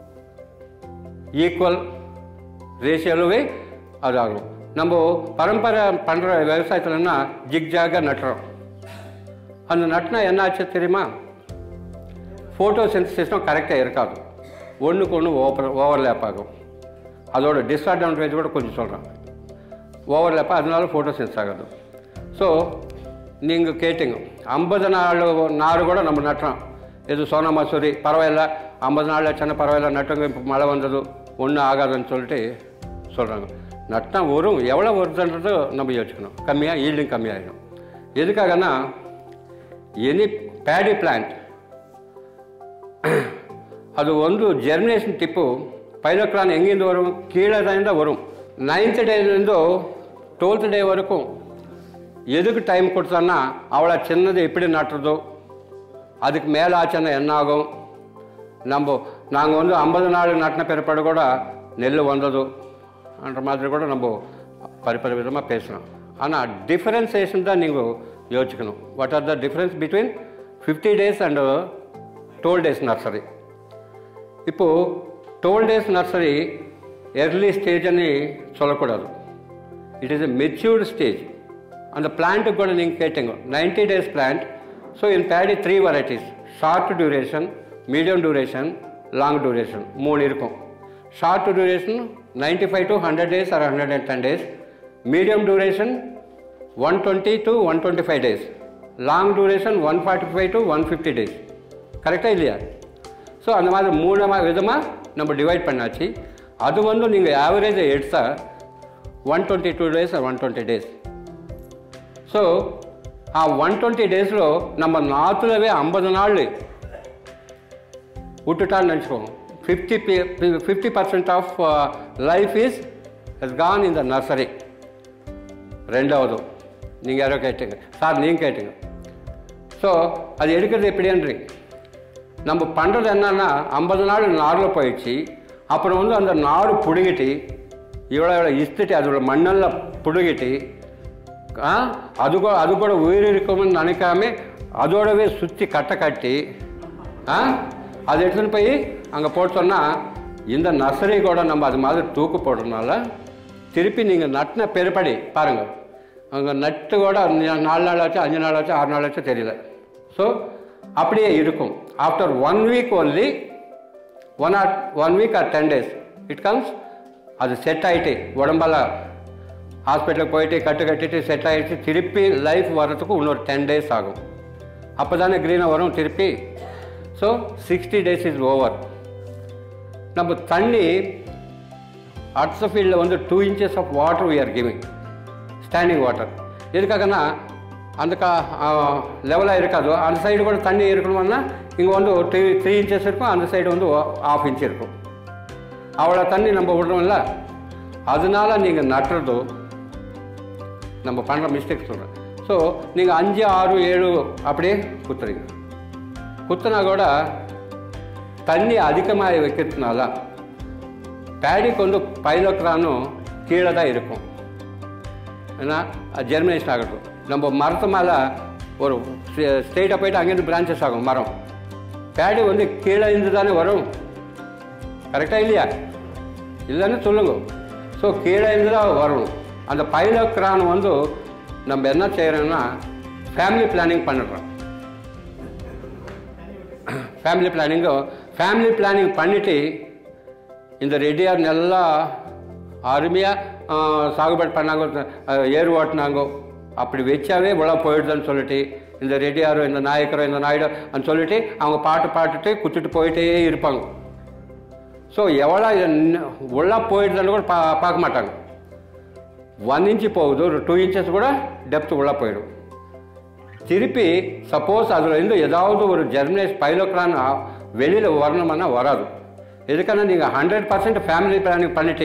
equal ரேஷியோவே அது ஆகும். நம்ம பரம்பரை பண்ணுற விவசாயத்தில்னா ஜிக்ஜாக நட்டுறோம். அந்த நட்டினா என்ன ஆச்சு தெரியுமா, ஃபோட்டோசிந்தசிஸ் சிஸ்டம் கரெக்டாக இருக்காது, ஒன்றுக்கு ஒன்று ஓவர் ஓவர்லேப் ஆகும். அதோட டிஸ்அட்வான்டேஜ் கூட கொஞ்சம் சொல்கிறேன். ஓவர்லேப்பாக அதனால ஃபோட்டோசிந்தசிஸ் ஆகாது. ஸோ நீங்கள் கேட்டிங்க ஐம்பது நாள் நாறு கூட நம்ம நட்டுறோம். இது சோனா மசூரி பரவாயில்ல, ஐம்பது நாள் ஆச்சுன்னா பரவாயில்ல நட்டுங்க, இப்போ மழை வந்தது ஒன்றும் ஆகாதுன்னு சொல்லிட்டு சொல்கிறாங்க. நட்டினா வரும், எவ்வளோ வருதுன்றது நம்ம யோசிக்கணும். கம்மியாக ஈல்டிங் கம்மியாகிடும். எதுக்காகனா எனி பேடி பிளான்ட் அது ಒಂದು ஜெர்மினேஷன் டிப்பு பைலோக்ரான் எங்கேருந்து வரும், கீழே தான் வரும். நைன்த் டேலேருந்து டுவெல்த் டே வரைக்கும் எதுக்கு டைம் கொடுத்தோன்னா அவ்வளோ சின்னது எப்படி நட்டுறதோ அதுக்கு மேலே ஆச்சுன்னா என்ன ஆகும், நம்ம நாங்கள் வந்து ஐம்பது நாள் நட்டின பிற்பாடு கூட நெல் வந்தது என்ற மாதிரி கூட நம்ம பரிப்பற விதமாக பேசலாம். ஆனால் டிஃபரன்சியேஷன் தான் நீங்கள் யோசிக்கணும். What are the difference between fifty days and twelve days nursery. இப்போது twelve days nursery early stage అని சொல்லக்கூடாது. It is a matured stage. அந்த பிளான்ட்டுக்கு கூட நீங்கள் கேட்டீங்க ninety days plant. So in paddy three varieties, short duration, medium duration, long duration மூணு இருக்கும். Short duration ninety five to hundred days or hundred and ten days, medium duration one twenty to one twenty five days, long duration one forty five to one fifty days. கரெக்டாக இல்லையா? So அந்த மாதிரி மூணு விதமாக நம்ம divide பண்ணாச்சு. அது வந்து நீங்கள் ஆவரேஜை எடுத்தால் one twenty two days or one twenty days. So ah one twenty డేస్లో நம்ம నాతులవే ஐம்பது நாள் விட்டுட்டான்னு நினச்சிக்கோங்க. Fifty fifty percent of life is has gone in the nursery. ரெண்டாவது நீங்கள் யாரோ கேட்டீங்க சார், நீங்கள் கேட்டீங்க. ஸோ அது எடுக்கிறது எப்படின்றி நம்ம பண்ணுறது என்னன்னா ஐம்பது நாள் நாரில் போயிடுச்சு. அப்புறம் வந்து அந்த நாறு பிடுங்கிட்டு இவ்வளோ இவ்வளோ இஸ்திட்டு அதோட மண்ணெல்லாம் பிடுங்கிட்டு அது கூட அது கூட உயிர் இருக்கும்னு நினைக்காம அதோடவே சுற்றி கட்டை கட்டி அதை எடுத்துன்னு போய் அங்கே போட்டோன்னா இந்த நர்சரி கூட நம்ம அது மாதிரி தூக்கு போடுறதுனால திருப்பி நீங்கள் நட்டின பெருப்படி பாருங்கள், அங்கே நட்டு கூட நாலு நாள் ஆச்சு, அஞ்சு நாள் ஆச்சு, ஆறு நாள் ஆச்சு தெரியல. ஸோ அப்படியே இருக்கும். After one week only one or one week or ten days it comes. அது செட் ஆகிட்டு உடம்பெல்லாம் ஹாஸ்பிட்டலுக்கு போயிட்டு கட்டு கட்டிட்டு செட் ஆகிடுச்சு. திருப்பி லைஃப் வர்றதுக்கு இன்னொரு டென் டேஸ் ஆகும். அப்போ தானே க்ரீனாக வரும் திருப்பி. So sixty days is over. நம்ம தண்ணி அடுத்த ஃபீல்டில் வந்து two inches of water we are giving, standing water. எதுக்காகனா அந்த கா லெவலாக இருக்காது. அந்த சைடு கூட தண்ணி இருக்கணும்னா இங்கே வந்து ஒரு த்ரீ த்ரீ இன்ச்சஸ் இருக்கும், அந்த சைடு வந்து ஆஃப் இன்ச் இருக்கும். அவ்வளோ தண்ணி நம்ம விடுறோம்ல, அதனால நீங்கள் நட்டுறதோ நம்ம பண்ணுற மிஸ்டேக் சொல்கிறேன். ஸோ நீங்கள் அஞ்சு ஆறு ஏழு அப்படியே குத்துறீங்க. குத்துனா கூட தண்ணி அதிகமாக வைக்கிறதுனால பேடிக்கு வந்து பைலோக்ரானும் கீழே தான் இருக்கும். ஏன்னா ஜெர்மினேஷன் ஆகட்டும். நம்ம மரத்து மேலே ஒரு ஸ்ட்ரெயிட்டாக போய்ட்டு அங்கேருந்து பிரான்ச்சஸ் ஆகும் மரம். பேடி வந்து கீழே இருந்து தானே வரும். கரெக்டாக இல்லையா? இல்லைன்னு சொல்லுங்க. ஸோ கீழே இருந்து தான் வரணும். அந்த பைலோக்ரான் வந்து நம்ம என்ன செய்கிறோன்னா ஃபேமிலி பிளானிங் பண்ணிடுறோம். ஃபேமிலி பிளானிங்கு ஃபேமிலி பிளானிங் பண்ணிவிட்டு இந்த ரெடியார் நல்லா அருமையாக சாகுபடி பண்ணாங்க, ஏறு ஓட்டினாங்கோ. அப்படி வச்சாவே இவ்வளோ போயிடுதுன்னு சொல்லிட்டு இந்த ரெடியாரோ இந்த நாயக்கரோ இந்த நாயுடோ అని சொல்லிட்டு அவங்க பாட்டு பாட்டுட்டு குத்துட்டு போயிட்டே இருப்பாங்க. ஸோ எவ்வளோ உள்ளே போயிடுதுன்னு கூட பா பார்க்க மாட்டாங்க. ஒன் இன்ச்சு போகுது, ஒரு டூ இன்ச்சஸ் கூட டெப்த் உள்ளே போயிடும். திருப்பி சப்போஸ் அதில் இருந்து ஏதாவது ஒரு ஜெர்மினேஷன் பைலோக்ரான் வெளியில் வரணுமானா வராது. எதுக்கான நீங்கள் ஹண்ட்ரட் பர்சன்ட் ஃபேமிலி பிளானிங் பண்ணிட்டு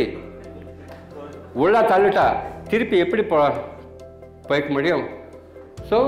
உள்ளே தள்ளிட்டா திருப்பி எப்படி போ போய்க்க முடியும்? ஸோ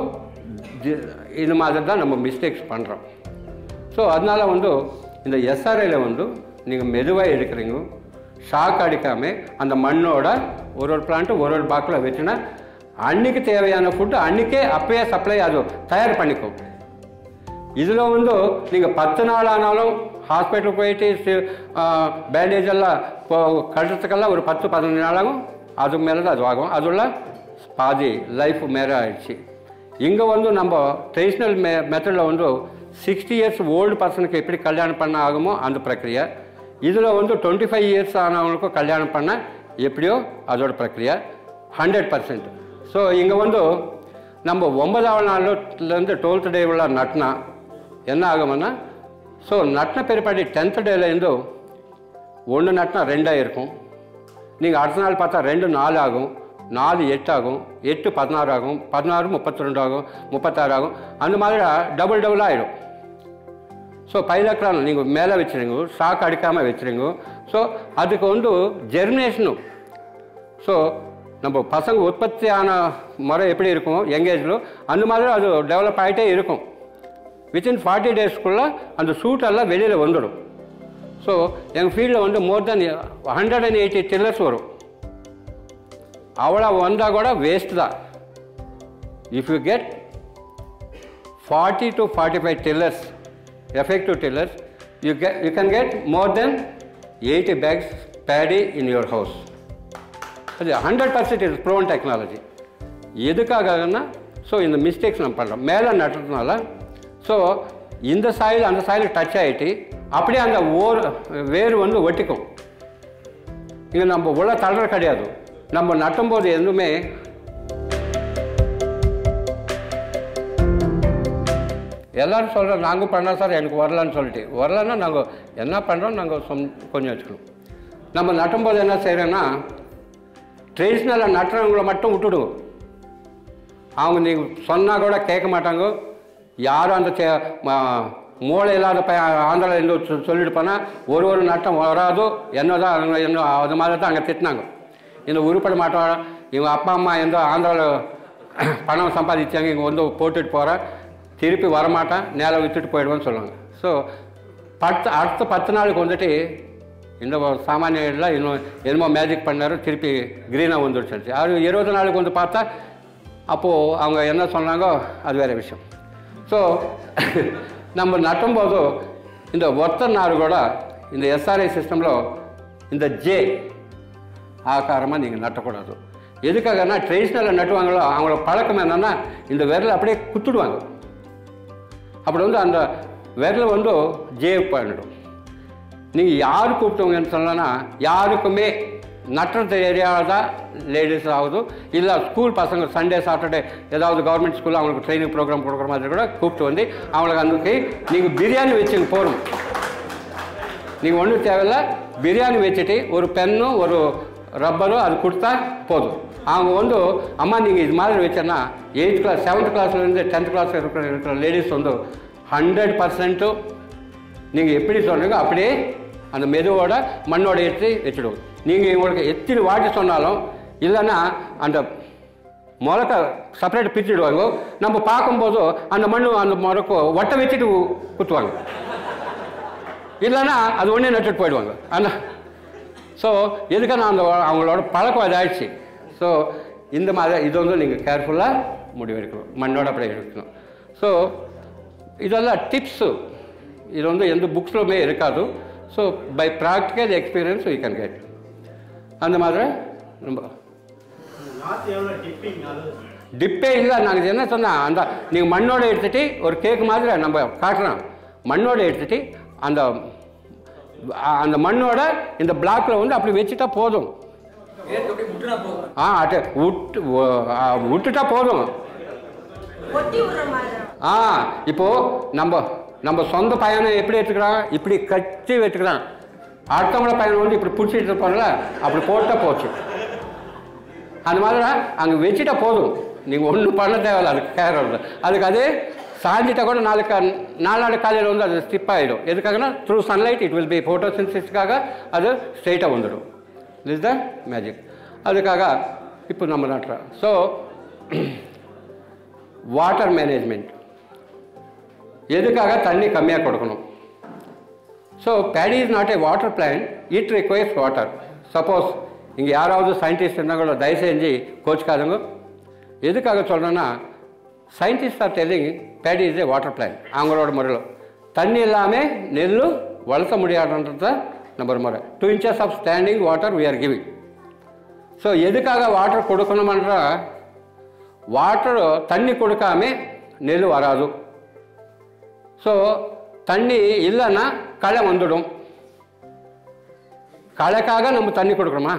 இது மாதிரி தான் நம்ம மிஸ்டேக்ஸ் பண்ணுறோம். ஸோ அதனால் வந்து இந்த எஸ்ஆர்ஐயில் வந்து நீங்கள் மெதுவாக எடுக்கிறீங்க, ஷாக் அடிக்காமல் அந்த மண்ணோட ஒரு ஒரு பிளான்ட்டு ஒரு ஒரு பாக்கில் வச்சுன்னா அன்றைக்கி தேவையான ஃபுட்டு அன்றைக்கே அப்பயே சப்ளை அது தயார் பண்ணிக்கும். இதில் வந்து நீங்கள் பத்து நாள் ஆனாலும் ஹாஸ்பிட்டல் போயிட்டு பேண்டேஜ் எல்லாம் இப்போ கட்டுறதுக்கெல்லாம் ஒரு பத்து பதினஞ்சு நாளாகும். அதுக்கு மேலே தான் அது ஆகும். அதுள்ள பாதி லைஃப் மேலே ஆயிடுச்சு. இங்கே வந்து நம்ம ட்ரெடிஷ்னல் மெ மெத்தடில் வந்து சிக்ஸ்டி இயர்ஸ் ஓல்டு பர்சனுக்கு எப்படி கல்யாணம் பண்ண ஆகுமோ அந்த பிரக்ரியா. இதில் வந்து டுவெண்ட்டி ஃபைவ் இயர்ஸ் ஆனவங்களுக்கும் கல்யாணம் பண்ண எப்படியோ அதோட பிரக்ரியா ஹண்ட்ரட் பர்சன்ட். ஸோ இங்கே வந்து நம்ம ஒன்பதாவது நாள்லேருந்து டுவெல்த் டே உள்ள நட்டினா என்ன ஆகும்னா, ஸோ நட்டின பெருப்பாடி டென்த் டேலேருந்து ஒன்று நட்டினா ரெண்டாக இருக்கும். நீங்கள் அடுத்த நாள் பார்த்தா ரெண்டு நாலு ஆகும், நாலு எட்டு ஆகும், எட்டு பதினாறு ஆகும், பதினாறு முப்பத்தி ரெண்டு ஆகும், முப்பத்தாறு ஆகும். அந்த மாதிரி டபுள் டபுளாக ஆகிடும். ஸோ பைலோக்ரான் நீங்கள் மேலே வச்சுருங்க, ஷாக் அடிக்காமல் வச்சுருங்க. ஸோ அதுக்கு வந்து ஜெர்மினேஷனும் ஸோ நம்ம பசங்க உற்பத்தியான முறை எப்படி இருக்கும் எங்கேஜில் அந்த மாதிரி அது டெவலப் ஆகிட்டே இருக்கும். வித்தின் ஃபார்ட்டி டேஸ்க்குள்ளே அந்த சூட்டெல்லாம் வெளியில் வந்துடும். ஸோ எங்கள் ஃபீல்டில் வந்து more than hundred and eighty tillers வரும். அவ்வளோ வந்தால் கூட வேஸ்ட் தான். If you get forty to forty five tillers, effective tillers, you get you can get more than eighty bags paddy in your house. அது hundred percent is proven technology. எதுக்காகனா so இந்த mistakes நம்ம பண்ணுறோம் மேலே நட்டுறதுனால. So இந்த soil அந்த soil touch ஆகிட்டு அப்படியே அந்த ஓர் வேறு வந்து ஒட்டிக்கும். இங்கே நம்ம உள்ள தளர கிடையாது. நம்ம நட்டும்போது எதுவுமே எல்லோரும் சொல்கிறோம் நாங்கள் பண்ணோம் சார் எனக்கு வரலான்னு சொல்லிட்டு. வரலன்னா நாங்கள் என்ன பண்ணுறோம் நாங்கள் சொம் கொஞ்சம் வச்சுக்கணும். நம்ம நட்டும்போது என்ன செய்கிறோன்னா ட்ரெடிஷ்னலாக நட்டுறவங்கள மட்டும் விட்டுடுவோம். அவங்க நீங்கள் சொன்னால் கூட கேட்க மாட்டாங்க. யாரும் அந்த மூளை இல்லாத பையன் ஆந்திராவில் இருந்து சொல்லிட்டு போனால் ஒரு ஒரு நட்டம் வராதோ என்ன தான் என்ன அது மாதிரி தான் அங்கே திட்டினாங்க. இந்த உருப்பட மாட்டோம், இவங்க அப்பா அம்மா எந்த ஆந்திராவில் பணம் சம்பாதிச்சாங்க இங்கே வந்து போட்டுட்டு போகிறேன் திருப்பி வரமாட்டேன் நேர விற்றுட்டு போயிடுவேன்னு சொல்லுவாங்க. ஸோ பத்து அடுத்த பத்து நாளுக்கு வந்துட்டு இந்த சாமானியெல்லாம் இன்னும் என்னமோ மேஜிக் பண்ணார் திருப்பி க்ரீனாக வந்துடுச்சு. அது இருபது நாளுக்கு வந்து பார்த்தா அப்போது அவங்க என்ன சொன்னாங்கோ அது வேறு விஷயம். ஸோ நம்ம நட்டும்போது இந்த ஒத்த நாறு கூட இந்த எஸ்ஆர்ஐ சிஸ்டமில் இந்த ஜே ஆகாரமாக நீங்கள் நட்டக்கூடாது. எதுக்காகனா ட்ரெடிஷ்னலில் நட்டுவாங்களோ அவங்களோட பழக்கம் என்னென்னா இந்த விரலை அப்படியே குத்துடுவாங்க. அப்படி வந்து அந்த விரலை வந்து ஜே பண்ணிடும். நீங்கள் யார் கூப்பிட்டவங்கன்னு சொன்னோன்னா யாருக்குமே நட்டுறது தெரியாத லேடிஸ் ஆகுது இல்லை ஸ்கூல் பசங்க சண்டே சாட்டர்டே ஏதாவது கவர்மெண்ட் ஸ்கூலில் அவங்களுக்கு ட்ரைனிங் ப்ரோக்ராம் கொடுக்குற மாதிரி கூட கூப்பிட்டு வந்து அவங்களுக்கு அன்றைக்கி நீங்கள் பிரியாணி வச்சுங்க போகணும். நீங்கள் ஒன்றும் தேவையில்லை, பிரியாணி வச்சுட்டு ஒரு பென்னும் ஒரு ரப்பரும் அது கொடுத்தா போதும். அவங்க வந்து அம்மா நீங்கள் இது மாதிரி வச்சேன்னா எயித் கிளாஸ் செவன்த் கிளாஸ்லேருந்து டென்த் கிளாஸ் இருக்கிற இருக்கிற லேடிஸ் வந்து ஹண்ட்ரட் பர்சன்ட்டும் நீங்கள் எப்படி சொல்கிறீங்க அப்படியே அந்த மெதுவோட மண்ணோட எடுத்து வச்சுடுவோம். நீங்கள் இவங்களுக்கு எத்தனை வாட்டி சொன்னாலும் இல்லைன்னா அந்த முளக்க செப்பரேட் பிரிச்சுடுவாங்க. நம்ம பார்க்கும்போது அந்த மண் அந்த முறக்கு ஒட்டை வச்சுட்டு குத்துவாங்க, இல்லைன்னா அது ஒன்றே நட்டுட்டு போயிடுவாங்க. அந்த ஸோ எதுக்காக நான் அந்த அவங்களோட பழக்கம் இதாகிடுச்சு. ஸோ இந்த மாதிரி இது வந்து நீங்கள் கேர்ஃபுல்லாக முடிவெடுக்கணும், மண்ணோட அப்படியே எடுக்கணும். ஸோ இதெல்லாம் டிப்ஸு, இது வந்து எந்த புக்ஸ்லுமே இருக்காது. So by practical experience you can get. அந்த மாதிரி ரொம்ப டிப்பே இல்லை. நாங்கள் என்ன சொன்னால் அந்த நீங்கள் மண்ணோட எடுத்துகிட்டு ஒரு கேக்கு மாதிரி நம்ம காட்டுறோம். மண்ணோட எடுத்துகிட்டு அந்த அந்த மண்ணோட இந்த பிளாக்கில் வந்து அப்படி வச்சுட்டா போதும். ஆ அட்டு விட்டு விட்டுட்டா போதும். ஆ இப்போது நம்ம நம்ம சொந்த பையனை எப்படி எடுத்துக்கிறான் இப்படி கட்டி வச்சுக்கிறான். அடுத்தவங்கள பையனை வந்து இப்படி பிடிச்சிட்டு இருப்பாங்கள அப்படி போட்டால் போச்சு. அந்த மாதிரி அங்கே வச்சுட்டா போதும், நீங்கள் ஒன்றும் பண்ண தேவையில்ல. அதுக்கு கேர் வருது. அதுக்கு அது சாஞ்சிட்டா கூட நாளைக்கு நாலு நாள் காலையில் வந்து அது ஸ்டிப் ஆகிடும். எதுக்காகனா through sunlight it will be ஃபோட்டோசிந்தசிஸ்க்காக அது ஸ்ட்ரெயிட்டாக வந்துடும். Is the magic. அதுக்காக இப்போ நம்ம நட்டுறோம். ஸோ வாட்டர் மேனேஜ்மெண்ட் எதுக்காக தண்ணி கம்மியாக கொடுக்கணும். So paddy is not a water plant, it requires water. Suppose இங்கே யாராவது சயின்டிஸ்ட் இருந்தால் கூட தயவு செஞ்சு கோச்சிக்காதுங்க. எதுக்காக சொல்கிறேன்னா scientist are telling paddy is a water plant. அவங்களோட முறையில் தண்ணி இல்லாமல் நெல் வளர்த்த முடியாதுன்றது நம்பர் முறை. Two inches of standing water we are giving. So எதுக்காக வாட்டர் கொடுக்கணுமன்ற வாட்டர் தண்ணி கொடுக்காம நெல் வராது. ஸோ தண்ணி இல்லைன்னா களை வந்துடும். களைக்காக நம்ம தண்ணி கொடுக்குறோமா?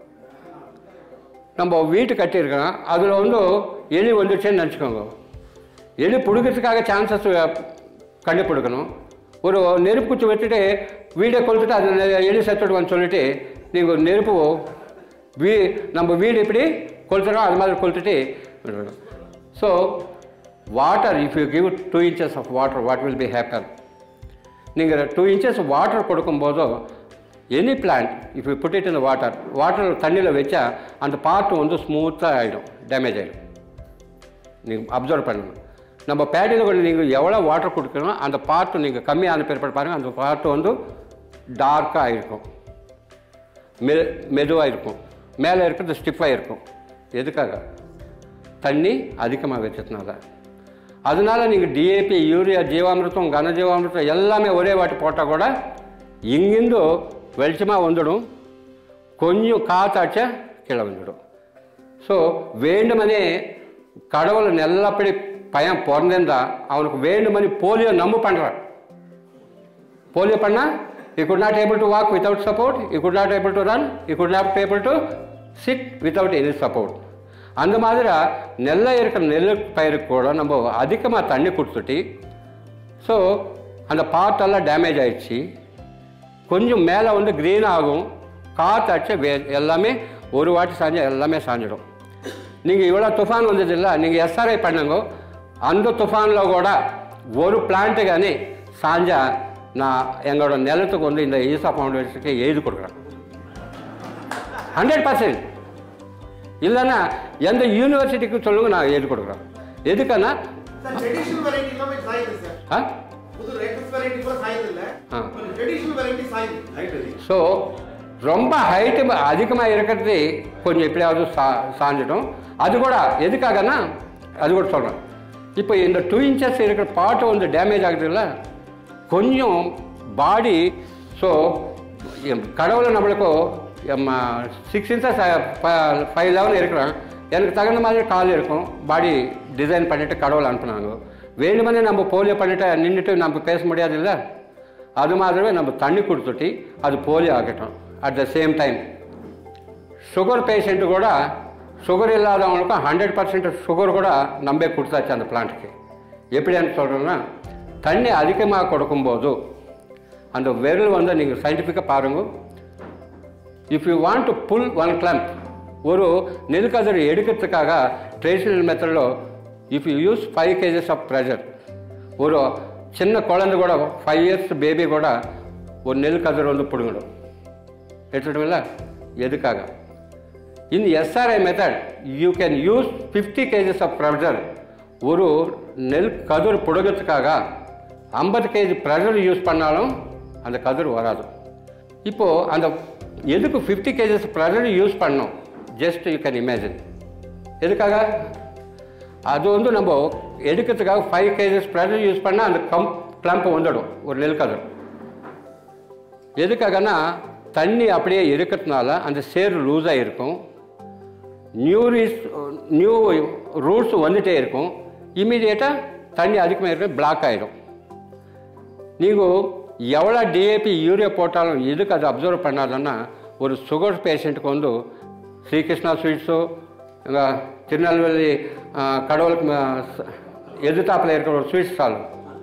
நம்ம வீட்டு கட்டியிருக்கோம், அதில் வந்து எலி வந்துடுச்சேன்னு நினச்சிக்கோங்க. எலி பிடிக்கிறதுக்காக சான்சஸ் கண்டுபிடிக்கணும். ஒரு நெருப்பு குச்சி வச்சுட்டு வீடை கொளுத்துட்டு அது எலி செத்துடுவான்னு சொல்லிட்டு நீங்கள் நெருப்பு வீ நம்ம வீடு எப்படி கொளுத்துறோம் அது மாதிரி கொளுத்துட்டு. So water if you give two inches of water what will be happen. நீங்கள் டூ இன்ச்சஸ் வாட்டர் கொடுக்கும்போதும் any plant if you put it in water water தண்ணியில் வச்சா அந்த பார்ட்டு வந்து ஸ்மூத்தாக ஆகிடும், டேமேஜ் ஆகிடும். நீங்கள் அப்சர்வ் பண்ணணும். நம்ம பேடியில் கூட நீங்கள் எவ்வளோ வாட்டர் கொடுக்கணும் அந்த பார்ட்டு நீங்கள் கம்மியான பேர் பாருங்கள் அந்த பார்ட்டு வந்து டார்க்காக இருக்கும், மெ மெதுவாக இருக்கும், மேலே இருக்கிறது ஸ்டிஃபாக இருக்கும். எதுக்காக? தண்ணி அதிகமாக வச்சதுனால. அதனால நீங்கள் டிஏபி, யூரியா, ஜீவாமிர்தம், கனஜீவாமிர்தம் எல்லாமே ஒரே வாட்டி போட்டால் கூட இங்கிருந்து வெளிச்சமாக வந்துடும், கொஞ்சம் காத்தாச்ச கீழே வந்துடும். ஸோ வேண்டுமனே கடவுளை நல்லபடி பையன் பிறந்திருந்தா அவனுக்கு வேண்டுமனே போலியோ நம்ம பண்ணுறான். போலியோ பண்ணால் he could not able to walk without support, he could not able to run, he could not able to sit without any support. அந்த மாதிரி நெல்லை இருக்கிற நெல் பயிருக்கு கூட நம்ம அதிகமாக தண்ணி கொடுத்துட்டு, ஸோ அந்த பாட்டெல்லாம் டேமேஜ் ஆயிடுச்சு, கொஞ்சம் மேலே வந்து க்ரீன் ஆகும், காற்றாச்சு வே எல்லாமே ஒரு வாட்டி சாஞ்சா எல்லாமே சாஞ்சிடும். நீங்கள் இவ்வளோ துஃபான் வந்தது இல்லை, நீங்கள் எஸ்ஆர்ஐ பண்ணுங்க, அந்த துஃபானில் கூட ஒரு பிளான்ட்டு కానీ சாஞ்சா நான் எங்களோட நிலத்துக்கு வந்து இந்த ஈசா ஃபவுண்டேஷனுக்கு எழுதி கொடுக்குறேன் ஹண்ட்ரட் பர்சன்ட். இல்லைன்னா எந்த யூனிவர்சிட்டிக்கு சொல்லுங்க, நான் எழுதி கொடுக்குறேன். எதுக்குன்னா ஸோ ரொம்ப ஹைட்டு அதிகமாக இருக்கிறது கொஞ்சம் எப்படியாவது சா சாஞ்சிடும். அது கூட எதுக்காகனா அது கூட சொல்கிறேன். இப்போ இந்த டூ இன்ச்சஸ் இருக்கிற பாட்டு வந்து டேமேஜ் ஆகுதுல்ல, கொஞ்சம் பாடி. ஸோ கடவுளை நம்மளுக்கு சிக்ஸ் இன்ச்சஸ் ஃபைவ் லெவன் இருக்கிறேன், எனக்கு தகுந்த மாதிரி கால் இருக்கும், பாடி டிசைன் பண்ணிவிட்டு கடவுளை அனுப்புனாங்க. வேணுமனே நம்ம போலியோ பண்ணிவிட்டு நின்றுட்டு நம்ம பேச முடியாது இல்லை, அது மாதிரிவே நம்ம தண்ணி கொடுத்துட்டு அது போலியோ ஆகட்டும். At the same time sugar patient கூட, சுகர் இல்லாதவங்களுக்கும் ஹண்ட்ரட் பர்சன்ட் சுகர் கூட நம்பே கொடுத்தாச்சு அந்த பிளான்ட்டுக்கு. எப்படின்னு சொல்கிறேன்னா, தண்ணி அதிகமாக கொடுக்கும்போது அந்த விரல் வந்து நீங்கள் சயின்டிஃபிக்காக பாருங்கள். If you want to pull one clump, ஒரு நெல்கதிரை எடுக்கிறதுக்காக ட்ரெடிஷ்னல் மெத்தடில் if you use five kgs of pressure, ஒரு சின்ன குழந்தை கூட ஃபைவ் இயர்ஸ் பேபி கூட ஒரு நெல் கதிரை வந்து பிடுங்கிடும், எடுத்துட்டோம்ல. எதுக்காக? இந்த SRI method you can use fifty kgs of pressure. ஒரு நெல் கதிர் பிடுங்கிறதுக்காக ஐம்பது கேஜி ப்ரெஷர் யூஸ் பண்ணாலும் அந்த கதிர் வராது. இப்போது அந்த எதுக்கு ஃபிஃப்டி கேஜஸ் ப்ரெஷர் யூஸ் பண்ணோம்? Just you can imagine. எதுக்காக? அது வந்து நம்ம எடுக்கிறதுக்காக ஃபைவ் கேஜஸ் ப்ரெஷர் யூஸ் பண்ணால் அந்த கம் கிளம்ப் வந்துடும் ஒரு நெல் கதிர். எதுக்காகனா தண்ணி அப்படியே இருக்கிறதுனால அந்த சேர் லூஸாக இருக்கும், நியூ ரீஸ் நியூ ரூட்ஸ் வந்துகிட்டே இருக்கும், இமீடியட்டாக தண்ணி அதிகமாக இருக்கும், பிளாக் ஆகிடும். நீங்கள் எவ்வளோ டிஏபி யூரியா போட்டாலும் எதுக்கு அதை அப்சர்வ் பண்ணாதுன்னா, ஒரு சுகர் பேஷண்ட்டுக்கு வந்து ஸ்ரீகிருஷ்ணா ஸ்வீட்ஸோ எங்கள் திருநெல்வேலி கடவுளுக்கு எதிர்த்தாப்பில் இருக்கிற ஒரு ஸ்வீட் ஸ்டால்,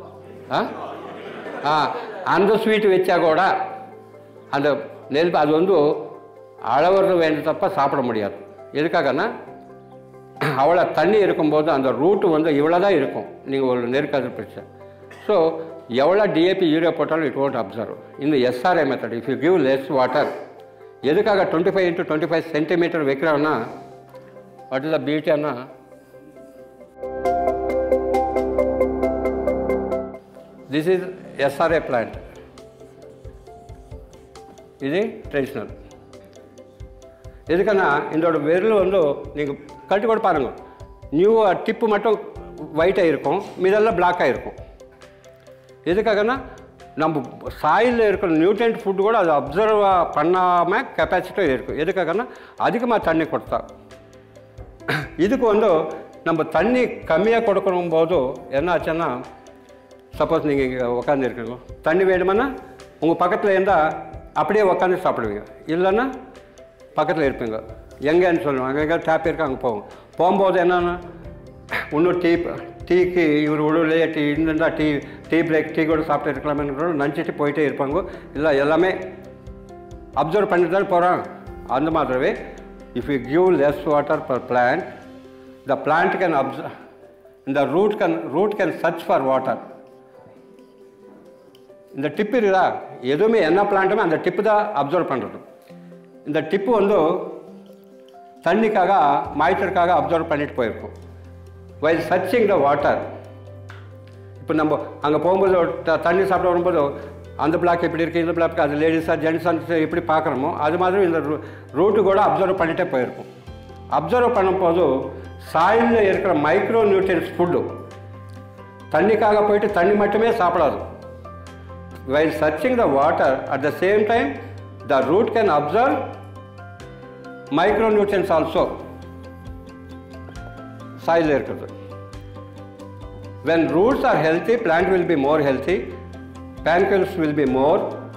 ஆ அந்த ஸ்வீட்டு வச்சா கூட அந்த நெல் அது வந்து அளவுறது வேண்டிய தப்ப சாப்பிட முடியாது. எதுக்காகனா அவ்வளோ தண்ணி இருக்கும்போது அந்த ரூட்டு வந்து இவ்வளோ தான் இருக்கும், நீங்கள் ஒரு நெருக்கதிர் பிரச்சனை. ஸோ எவ்வளோ டிஏபி யூரியா போட்டாலும் இட் ஓன்ட் அப்சர்வ். இந்த SRI method if you give less water, எதுக்காக twenty five into twenty five centimeter வைக்கிறோன்னா, வாட் இஸ் த பியூட்டின்னா, திஸ் இஸ் எஸ்ஆர்ஐ பிளான்ட், இது ட்ரெடிஷ்னல். எதுக்குன்னா இதோட விரல் வந்து நீங்கள் கட்டி கூட பாருங்கள், நியூ டிப்பு மட்டும் ஒயிட்டாக இருக்கும், மீதெல்லாம் பிளாக்காக இருக்கும். எதுக்காகனா நம்ம சாயிலில் இருக்கிற நியூட்ரியன்ட் ஃபுட்டு கூட அதை அப்சர்வ் பண்ணாமல் கெப்பாசிட்டியும் இருக்கும். எதுக்காகனா அதிகமாக தண்ணி கொடுத்தா. இதுக்கு வந்து நம்ம தண்ணி கம்மியாக கொடுக்கணும் போது என்ன ஆச்சுன்னா, சப்போஸ் நீங்கள் இங்கே உட்காந்துருக்கீங்க, தண்ணி வேணுமானா உங்கள் பக்கத்தில் இருந்தால் அப்படியே உட்காந்து சாப்பிடுவீங்க, இல்லைன்னா பக்கத்தில் இருப்பீங்க. எங்கேன்னு சொல்லுவாங்க, எங்கே டேப் இருக்கா அங்கே போவோம். போகும்போது என்னென்னா இன்னும் டீ டீக்கு இவர் உடலையே டீ இருந்தால் டீ டீ பிரேக் டீ கூட சாப்பிட்டு இருக்கலாமே நினச்சிட்டு போயிட்டே இருப்பாங்க. இல்லை எல்லாமே அப்சர்வ் பண்ணிட்டு தான் போகிறாங்க. அந்த மாதிரிவே if you give less water per plant, the plant can absorb, இந்த root can root can search for water. இந்த டிப்பு இருக்குதா, எதுவுமே என்ன பிளான்ட்டுமே அந்த டிப்பு தான் அப்சர்வ் பண்ணுறது. இந்த டிப்பு வந்து தண்ணிக்காக மாய்ச்சருக்காக அப்சர்வ் பண்ணிட்டு போயிருக்கோம். வைல் சர்ச்சிங் த வாட்டர், இப்போ நம்ம அங்கே போகும்போது தண்ணி சாப்பிட வரும்போது அந்த பிளாக் எப்படி இருக்குது, இந்த பிளாக் அது லேடிஸாக ஜென்ட்ஸாக எப்படி பார்க்குறோமோ அது மாதிரி இந்த ரூட்டு கூட அப்சர்வ் பண்ணிகிட்டே போயிருக்கும். அப்சர்வ் பண்ணும்போது சாயிலில் இருக்கிற மைக்ரோ நியூட்ரியன்ஸ் ஃபுட்டு தண்ணிக்காக போயிட்டு தண்ணி மட்டுமே சாப்பிடாது. While searching the water at the same time the root can absorb micro nutrients also சாயிலில் இருக்கிறது. when roots are healthy, plant will be more healthy, panicles will be more,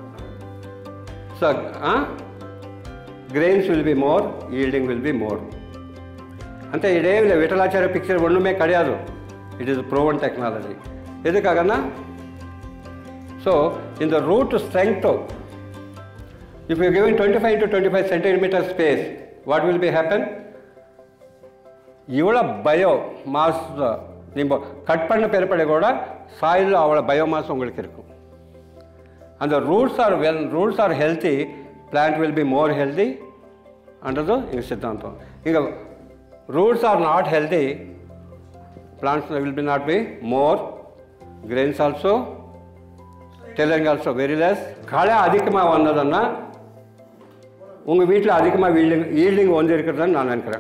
so uh, grains will be more, yielding will be more. అంటే ఇదేమి లేదు, Vithalacharya picture ఒండుమే కడియాదు. It is proven technology. ఎందుకన్నా so in the root strength if you giving twenty five to twenty five centimeter space what will be happen, இவ்வளோ biomass நீங்கள் cut பண்ண பிறப்படை கூட சாயிலில் அவ்வளோ பயோமாஸ் உங்களுக்கு இருக்கும். அந்த roots are well roots are healthy, plant will be more healthy அன்றது எங்கள் சித்தாந்தம். இங்கே roots are not healthy, plants will be not be more, grains also, tillering also very less. களை அதிகமாக வந்ததுன்னா உங்கள் வீட்டில் அதிகமாக ஈல்டிங் ஈல்டிங் வந்து இருக்கிறதுன்னு நான் நினைக்கிறேன்.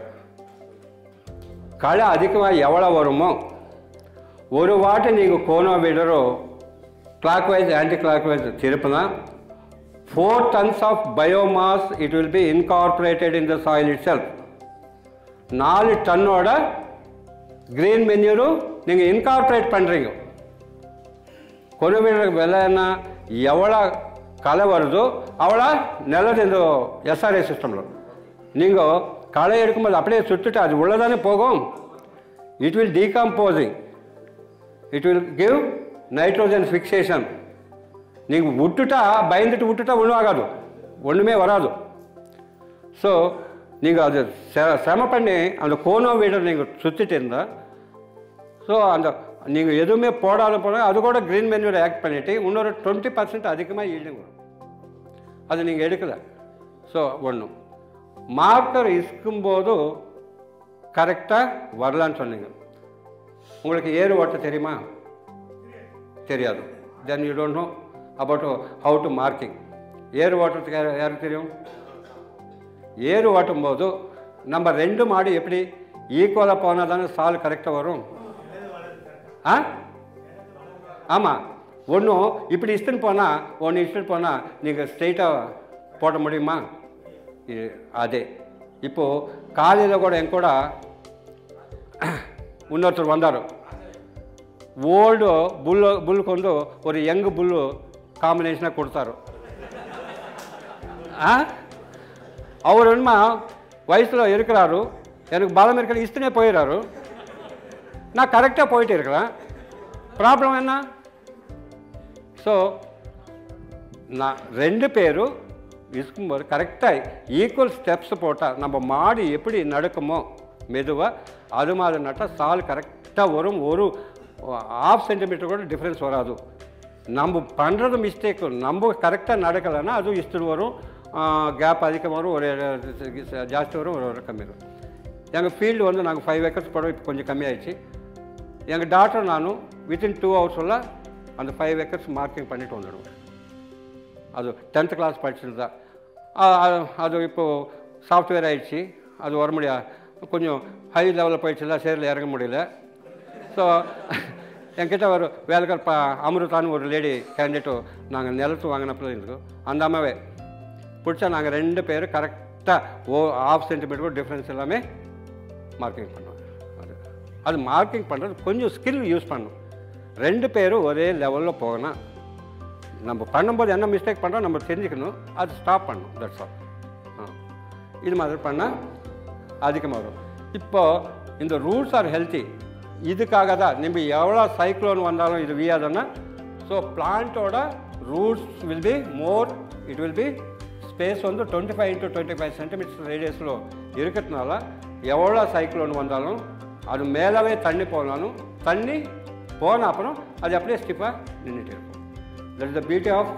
களை அதிகமாக எவ்வளோ வருமோ ஒரு வாட்டி நீங்கள் கோனோ வீடரோ clockwise anti clock wise திருப்பினா four tons of biomass it will be incorporated in the soil itself. நாலு டன்னோட கிரீன் மென்யூரும் நீங்கள் இன்கார்பரேட் பண்ணுறீங்க. கோனோ வீடருக்கு விலைன்னா எவ்வளோ களை வருதோ அவ்வளோ நல்லது இந்த எஸ்ஆர்ஏ சிஸ்டமில். நீங்கள் களை எடுக்கும்போது அப்படியே சுட்டுட்டு அது உள்ளதானே போகும். It will decomposing, it will give nitrogen fixation. நீங்கள் விட்டுட்டா பயந்துட்டு விட்டுட்டா ஒன்றும் ஆகாது, ஒன்றுமே வராது. ஸோ நீங்கள் அது சிரம பண்ணி அந்த கோனோ வீடை நீங்கள் சுற்றிட்டு இருந்தால் ஸோ அந்த நீங்கள் எதுவுமே போடாத போட அது கூட க்ரீன் மென்யூரை ஆக்ட் பண்ணிவிட்டு இன்னொரு டுவெண்ட்டி பர்சன்ட் அதிகமாக ஈல்டிங் வரும். அது நீங்கள் எடுக்கலை. ஸோ ஒன்றும் மார்க்கர் இருக்கும்போது கரெக்டாக வரலான்னு சொன்னீங்க. உங்களுக்கு ஏறு ஓட்ட தெரியுமா? தெரியாது. Then you don't know about how to marking. ஏறு ஓட்டுறதுக்கு யாருக்கு தெரியும்? ஏறு ஓட்டும் போது நம்ம ரெண்டு மாடு எப்படி ஈக்குவலாக போனால் தானே சால் கரெக்டாக வரும். ஆ ஆமாம், ஒன்றும் இப்படி இஷ்டன்னு போனால் ஒன்று இஷ்டன்னு போனால் நீங்கள் ஸ்ட்ரெயிட்டாக போட முடியுமா? அதே இப்போது காலையில் கூட என் கூட இன்னொருத்தர் வந்தார். ஓல்டு புல்லு புல்லுக்கு வந்து ஒரு யங் புல்லு காம்பினேஷனாக கொடுத்தாரு. அவர் என்னமா வயசில் இருக்கிறாரு, எனக்கு பலம் இருக்கிற இஷ்டனே போயிடுறாரு. நான் கரெக்டாக போயிட்டு இருக்கிறேன். ப்ராப்ளம் என்ன? ஸோ நான் ரெண்டு பேரும் இருக்கும்போது கரெக்டாக ஈக்குவல் ஸ்டெப்ஸ் போட்டால் நம்ம மாடு எப்படி நடக்குமோ மெதுவாக அது மாதிரி நட்டால் சால் கரெக்டாக வரும். ஒரு ஆஃப் சென்டிமீட்டர் கூட டிஃப்ரென்ஸ் வராது. நம்ம பண்ணுறது மிஸ்டேக்கு, நம்ம கரெக்டாக நடக்கலைன்னா அதுவும் இஷ்டம் வரும், கேப் அதிகம் வரும், ஒரு ஜாஸ்தி வரும், ஒரு ஒரு கம்மி வரும். எங்கள் ஃபீல்டு வந்து நாங்கள் ஃபைவ் ஏக்கர்ஸ் போட இப்போ கொஞ்சம் கம்மியாகிடுச்சு. எங்கள் டாக்டர் நானும் வித்தின் டூ ஹவர்ஸுள்ள அந்த ஃபைவ் ஏக்கர்ஸ் மார்க்கிங் பண்ணிட்டு வந்துடுவோம். அது டென்த்து கிளாஸ் படிச்சிருந்தா அது இப்போது சாஃப்ட்வேர் ஆகிடுச்சு, அது வர முடியாது, கொஞ்சம் ஹை லெவலில் போயிடுச்சுல, சேரில் இறங்க முடியல. ஸோ என்கிட்ட ஒரு வேலைக்கார் பா அமிர்தான்னு ஒரு லேடி கேண்டிடேட்டோ நாங்கள் நிலத்து வாங்கினப்பில் இருந்தோம். அந்த அம்மாவே பிடிச்சா நாங்கள் ரெண்டு பேரும் கரெக்டாக ஓ ஆஃப் சென்டிமீட்டர் டிஃப்ரென்ஸ் எல்லாமே மார்க்கிங் பண்ணுவோம். அது அது மார்க்கிங் பண்ணுறது கொஞ்சம் ஸ்கில் யூஸ் பண்ணணும். ரெண்டு பேரும் ஒரே லெவலில் போகணும். நம்ம பண்ணும்போது என்ன மிஸ்டேக் பண்ணுறோம் நம்ம தெரிஞ்சுக்கணும், அது ஸ்டாப் பண்ணணும். That's all. ஆ இது மாதிரி பண்ணால் அதிகமாக வரும். இப்போது இந்த ரூட்ஸ் ஆர் ஹெல்த்தி, இதுக்காக தான் நம்ம எவ்வளோ சைக்ளோன் வந்தாலும் இது வீயாதுன்னா ஸோ பிளான்ட்டோட roots will be more, it will be space வந்து twenty five into twenty five centimeter ரேடியஸில் இருக்கிறதுனால எவ்வளோ சைக்ளோன் வந்தாலும் அது மேலவே தண்ணி போனாலும் தண்ணி போன அப்புறம் அது அப்படியே ஸ்டிப்பாக நின்றுட்டு இருக்கும். That is the beauty of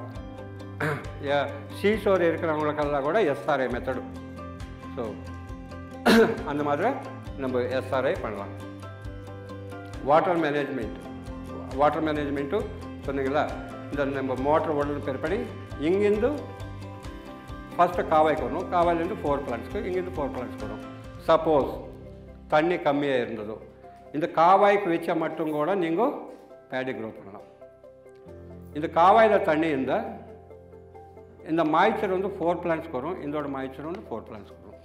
seashore இருக்கிறவங்களுக்கெல்லாம் கூட எஸ்ஆர்ஐ மெத்தடு. ஸோ அந்த மாதிரி நம்ம எஸ்ஆர்ஐ பண்ணலாம். வாட்டர் மேனேஜ்மெண்ட் வாட்டர் மேனேஜ்மெண்ட்டும் சொன்னீங்களா? இந்த நம்ம மோட்டர் ஓடுறது பெருப்படி இங்கிருந்து ஃபஸ்ட்டு காவாய்க்கு வரும், காவாயிலேருந்து ஃபோர் பிளான்ட்ஸ்க்கு, இங்கேருந்து ஃபோர் பிளான்ட்ஸ்க்கு வரும். சப்போஸ் தண்ணி கம்மியாக இருந்ததோ இந்த காவாய்க்கு வச்சா மட்டும் கூட நீங்கள் பேடி க்ரோ பண்ணலாம். இந்த காவாயில் தண்ணி இருந்தால் இந்த மாய்ச்சர் வந்து ஃபோர் பிளான்ட்ஸ்க்கு வரும், இதோட மாய்ச்சர் வந்து ஃபோர் பிளான்ட்ஸ்க்கு வரும்.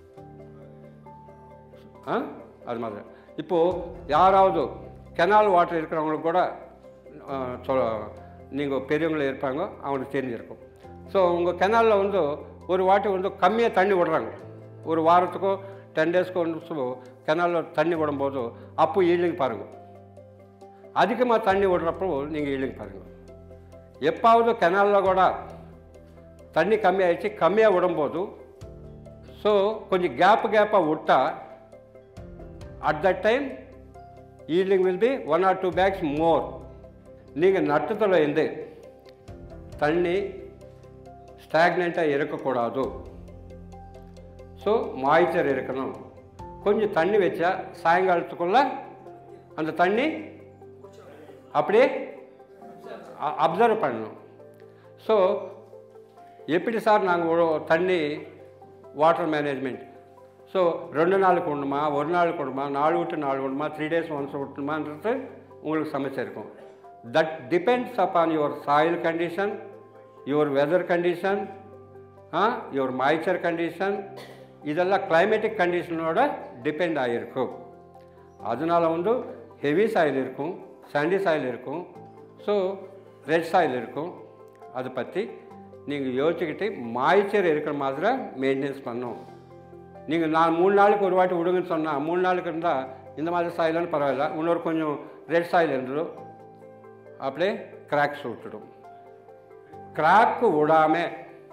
ஆ அது மாதிரி இப்போது யாராவது கெனால் வாட்டர் இருக்கிறவங்களுக்கு கூட சொல் நீங்கள் பெரியவங்களே இருப்பாங்க, அவங்களுக்கு தெரிஞ்சிருக்கும். ஸோ உங்கள் கெனாலில் வந்து ஒரு வாட்டி வந்து கம்மியாக தண்ணி விடுறாங்க, ஒரு வாரத்துக்கோ டென் டேஸ்க்கோ வந்து கெனாலில் தண்ணி விடும்போது அப்போ ஈல்டிங் பாருங்கள். அதிகமாக தண்ணி விடுறப்போ நீங்கள் ஈல்டிங் பாருங்கள். எப்பாவது கெனாலில் கூட தண்ணி கம்மியாகிடுச்சு, கம்மியாக விடும்போது ஸோ கொஞ்சம் கேப்பு கேப்பாக விட்டால் at that time yielding will be one or two bags more. நீங்கள் நட்டத்தில் இருந்து தண்ணி ஸ்டாக்னண்ட்டாக இருக்கக்கூடாது. ஸோ மாய்ச்சர் இருக்கணும். கொஞ்சம் தண்ணி வச்சா சாயங்காலத்துக்குள்ளே அந்த தண்ணி அப்படியே அப்சர்வ் பண்ணணும். ஸோ எப்படி சார் நாங்கள் தண்ணி வாட்டர் மேனேஜ்மெண்ட் ஸோ ரெண்டு நாளுக்கு விடணுமா, ஒரு நாளுக்கு விடணுமா, நாலு விட்டு நாலு விடணுமா, த்ரீ டேஸ் ஒன்ஸ் விட்டணுமான்றது உங்களுக்கு சமைச்சு இருக்கும். That depends upon your soil condition, your weather condition, your moisture condition, இதெல்லாம் கிளைமேட்டிக் கண்டிஷனோட டிபெண்ட் ஆகிருக்கும். அதனால வந்து ஹெவி சாயில் இருக்கும், சாண்டி சாயில் இருக்கும், ஸோ ரெட் சாயில் இருக்கும். அதை பற்றி நீங்கள் யோசிச்சுக்கிட்டு மாய்ச்சர் இருக்கிற மாதிரி மெயின்டெனன்ஸ் பண்ணணும். நீங்கள் நான் மூணு நாளுக்கு ஒரு வாட்டி விடுங்கன்னு சொன்னால் மூணு நாளுக்கு இருந்தால் இந்த மாதிரி சாயிலான்னு பரவாயில்ல, இன்னொரு கொஞ்சம் ரெட் சாயில் இருந்துடும், அப்படியே கிராக்ஸ் விட்டுடும். கிராக்கு விடாமல்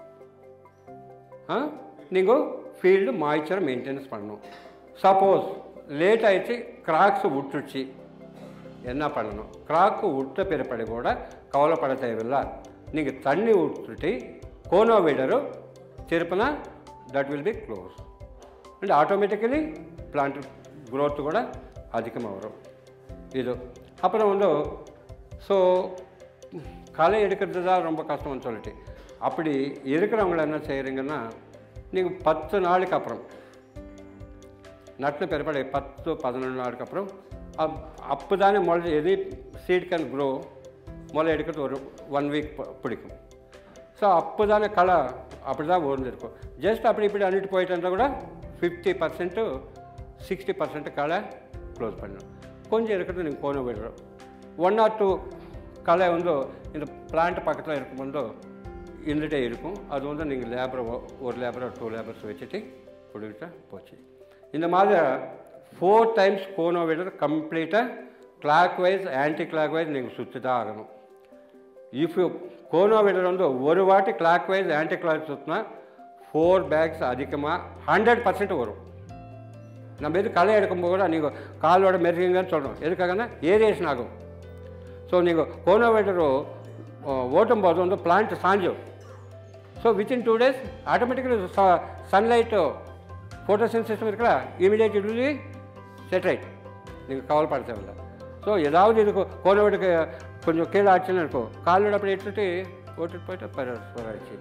நீங்கள் ஃபீல்டு மாய்ச்சர் மெயின்டெனன்ஸ் பண்ணணும். சப்போஸ் லேட் ஆகிடுச்சு, கிராக்ஸ் விட்டுருச்சு, என்ன பண்ணணும்? கிராக்கு விட்ட பிறப்படி கூட கவலைப்பட தேவையில்லை. நீங்கள் தண்ணி விட்டுட்டு கோனோ வீடரு திருப்பினா that will be close and automatically plant growth கூட அதிகமாக வரும். இது அப்புறம் வந்து ஸோ களை எடுக்கிறது தான் ரொம்ப கஷ்டம்னு சொல்லிட்டு அப்படி இருக்கிறவங்கள என்ன செய்கிறீங்கன்னா, நீங்கள் பத்து நாளுக்கு அப்புறம் நட்டு பிறப்படை பத்து பதினொன்று நாளுக்கு அப்புறம் அப் அப்போ தானே முளை எது சீட் கேன் க்ரோ முளை எடுக்கிறது ஒரு ஒன் வீக் பிடிக்கும். ஸோ அப்போ தானே களை அப்படி தான் ஓர்ந்துருக்கும். ஜஸ்ட் அப்படி இப்படி அன்னிட்டு போயிட்டு இருந்தால் கூட ஃபிஃப்டி பர்சன்ட்டு சிக்ஸ்டி பர்சன்ட்டு களை க்ளோஸ் பண்ணணும். கொஞ்சம் இருக்கிறது நீங்கள் கோணம் விடுறோம். ஒன் ஆர் டூ களை வந்து இந்த பிளான்ட் பக்கத்தில் இருக்கும்போது இருந்துகிட்டே இருக்கும். அது வந்து நீங்கள் லேபரை ஒரு லேபரை டூ லேபர்ஸ் வச்சுட்டு பிடிக்கிட்ட போச்சு. இந்த மாதிரி ஃபோர் டைம்ஸ் கோனோ விடர் கம்ப்ளீட்டாக clockwise anti clock wise நீங்கள் சுற்றி தான் ஆகணும். இஃப் யூ கோனோ விடர் வந்து ஒரு வாட்டி கிளாக் வைஸ் ஆன்டி கிளாக் சுற்றினா ஃபோர் பேக்ஸ் அதிகமாக ஹண்ட்ரட் பர்சன்ட் வரும். நம்ம எது களை எடுக்கும்போது கூட நீங்கள் காலோட மெருகுங்கன்னு சொல்கிறோம். எதுக்காகனா ஏரியேஷன் ஆகும். ஸோ நீங்கள் கோனோ விடர் ஓட்டும் போது வந்து பிளான்ட் சாஞ்சும். So within two days automatically sunlight photosynthesis இருக்குல்ல, immediate it will be set right. நீங்கள் கவலைப்பட தேவையில்லை. ஸோ ஏதாவது இதுக்கு கோனோவிடுக்கு கொஞ்சம் கீழே ஆச்சுன்னு இருக்கும், காலோட அப்படி எடுத்துகிட்டு ஓட்டுட்டு போய்ட்டு பரவாயில்ல ஆயிடுச்சு.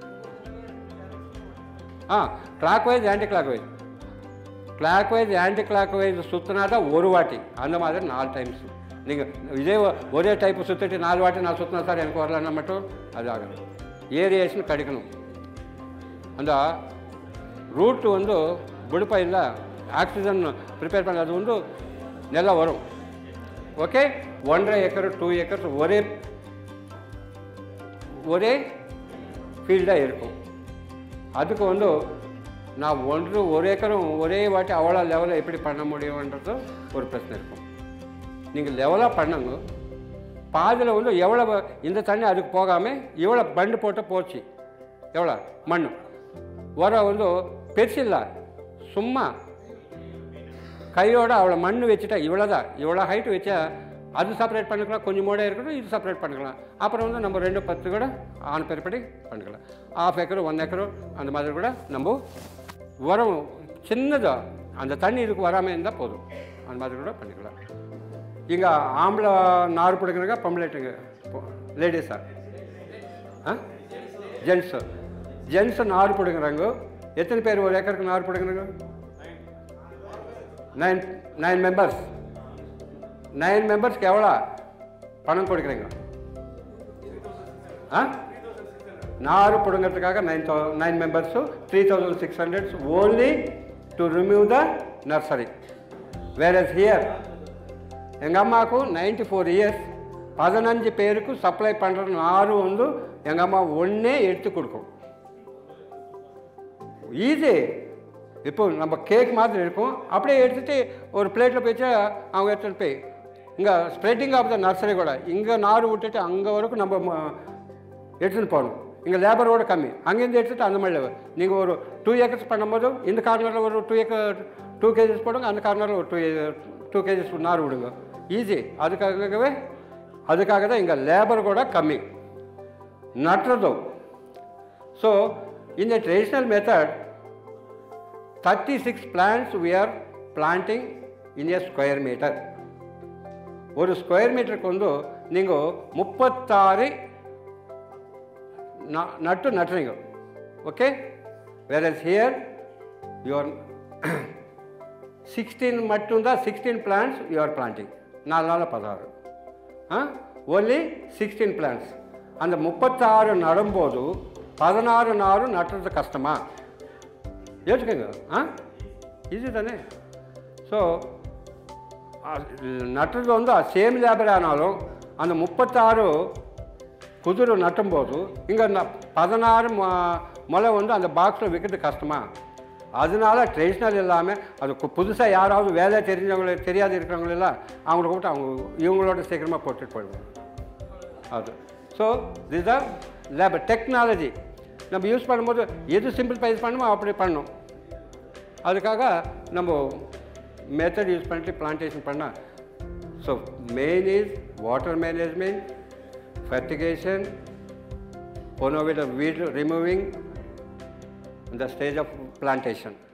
Ah clockwise anti clock wise clockwise anti clock wise சுற்றினா தான் ஒரு வாட்டி, அந்த மாதிரி நாலு டைம்ஸ். நீங்கள் இதே ஒரே டைப்பு சுற்றிட்டு நாலு வாட்டி நான் சுற்றினா சார் எனக்கு வரலன்னா மட்டும் அது ஆகணும். ஏரியேஷன் கிடைக்கணும். அந்த ரூட்டு வந்து விடுப்பாயில் ஆக்சிஜன் ப்ரிப்பேர் பண்ண அது வந்து நல்லா வரும். ஓகே, ஒன்றரை ஏக்கர் டூ ஏக்கர்ஸ் ஒரே ஒரே ஃபீல்டாக இருக்கும். அதுக்கு வந்து நான் ஒன்று ஒரு ஏக்கரும் ஒரே வாட்டி அவ்வளோ லெவலில் எப்படி பண்ண முடியும்ன்றது ஒரு பிரச்சனை இருக்கும். நீங்கள் லெவலாக பண்ணுங்க. பாதியில் வந்து எவ்வளோ இந்த தண்ணி அதுக்கு போகாமல் இவ்வளோ பண்டு போட்டு போச்சு, எவ்வளோ மண் வர வந்து பெருசு இல்லை, சும்மா கையோடு அவ்வளோ மண் வச்சுட்டா இவ்வளோ தான், இவ்வளோ ஹைட்டு வச்சா அது செப்பரேட் பண்ணிக்கலாம், கொஞ்சம் மூட இருக்கட்டும், இது செப்பரேட் பண்ணிக்கலாம். அப்புறம் வந்து நம்ம ரெண்டு பத்து கூட ஆண் பெருப்படி பண்ணிக்கலாம். ஆஃப் ஏக்கரும் ஒன் ஏக்கரும் அந்த மாதிரி கூட நம்ம உரம் சின்னதாக அந்த தண்ணி இதுக்கு வராமல் இருந்தால் போதும், அந்த மாதிரி கூட பண்ணிக்கலாம். இங்கே ஆம்பளை நார் பிடிக்கிறங்க பொம்பளைட்டுங்க லேடிஸாக ஆ ஜென்ஸு ஜென்ஸு நார் பிடுங்குறாங்க. எத்தனை பேர் ஒரு ஏக்கருக்கு நார் பிடுங்குறாங்க? நைன் நைன் மெம்பர்ஸ் நைன் மெம்பர்ஸ்க்கு எவ்வளோ பணம் கொடுக்குறீங்க? ஆ நாறு பிடுங்கிறதுக்காக nine thou nine members three thousand six hundreds only to remove the nursery. Where is here எங்கள் அம்மாவுக்கு நைன்டி ஃபோர் இயர்ஸ் பதினஞ்சு பேருக்கு சப்ளை பண்ணுற நாறு வந்து எங்கள் அம்மா ஒன்றே எடுத்து கொடுக்கும். ஈஸி. இப்போ நம்ம கேக் மாதிரி இருக்கும், அப்படியே எடுத்துகிட்டு ஒரு பிளேட்டில் போயிட்டு அவங்க எடுத்துகிட்டு போய் இங்கே ஸ்ப்ரெட்டிங் ஆஃப் த நர்சரி கூட இங்கே நாறு விட்டுட்டு அங்கே வரைக்கும் நம்ம எடுத்துகிட்டு போகணும். இங்கே லேபரோட கம்மி, அங்கேருந்து எடுத்துகிட்டு அந்த மாதிரி நீங்கள் ஒரு டூ ஏக்கர்ஸ் பண்ணும்போது இந்த கார்னரில் ஒரு டூ ஏக்கர் டூ கேஜிஸ் போடுங்க, அந்த கார்னரில் ஒரு டூ டூ கேஜிஸ் நார் விடுங்க. ஈஸி. அதுக்காகவே அதுக்காக தான் இங்கே லேபர் கூட கம்மி நட்டுறதும். ஸோ இந்த traditional method thirty-six plants we are planting in a square meter. ஒரு ஸ்கொயர் மீட்டருக்கு வந்து நீங்கள் முப்பத்தாறு நட்டு நட்டுறீங்க. Okay. Where is here your sixteen மட்டும்தான் sixteen plants you are planting. நாலு நாள் பதினாறு ஆ ஒன்லி சிக்ஸ்டீன் பிளான்ஸ். அந்த முப்பத்தாறு நடும்போது பதினாறு நாரும் நட்டுறது கஷ்டமா? ஏற்றுக்கங்க. ஆ ஈஸி தானே. ஸோ நட்டுறது வந்து சேம் லேபர் ஆனாலும் அந்த முப்பத்தாறு குதிரை நட்டும்போது இங்கே பதினாறு முளை வந்து அந்த பாக்ஸில் விற்கிறது கஷ்டமா? அதனால ட்ரெடிஷ்னல் இல்லாமல் அது புதுசாக யாராவது வேலை தெரிஞ்சவங்கள தெரியாது இருக்கிறவங்களெல்லாம் அவங்கள கூப்பிட்டு அவங்க இவங்களோட சீக்கிரமாக போட்டுட்டு போயிடுவாங்க. அது so this are labour technology. நம்ம யூஸ் பண்ணும்போது எது சிம்பிளிஃபைஸ் பண்ணுமோ அப்படி பண்ணணும். அதுக்காக நம்ம மெத்தட் யூஸ் பண்ணிட்டு பிளான்டேஷன் பண்ணால். So main is water management, fertigation, one of it weed removing in the stage of plantation.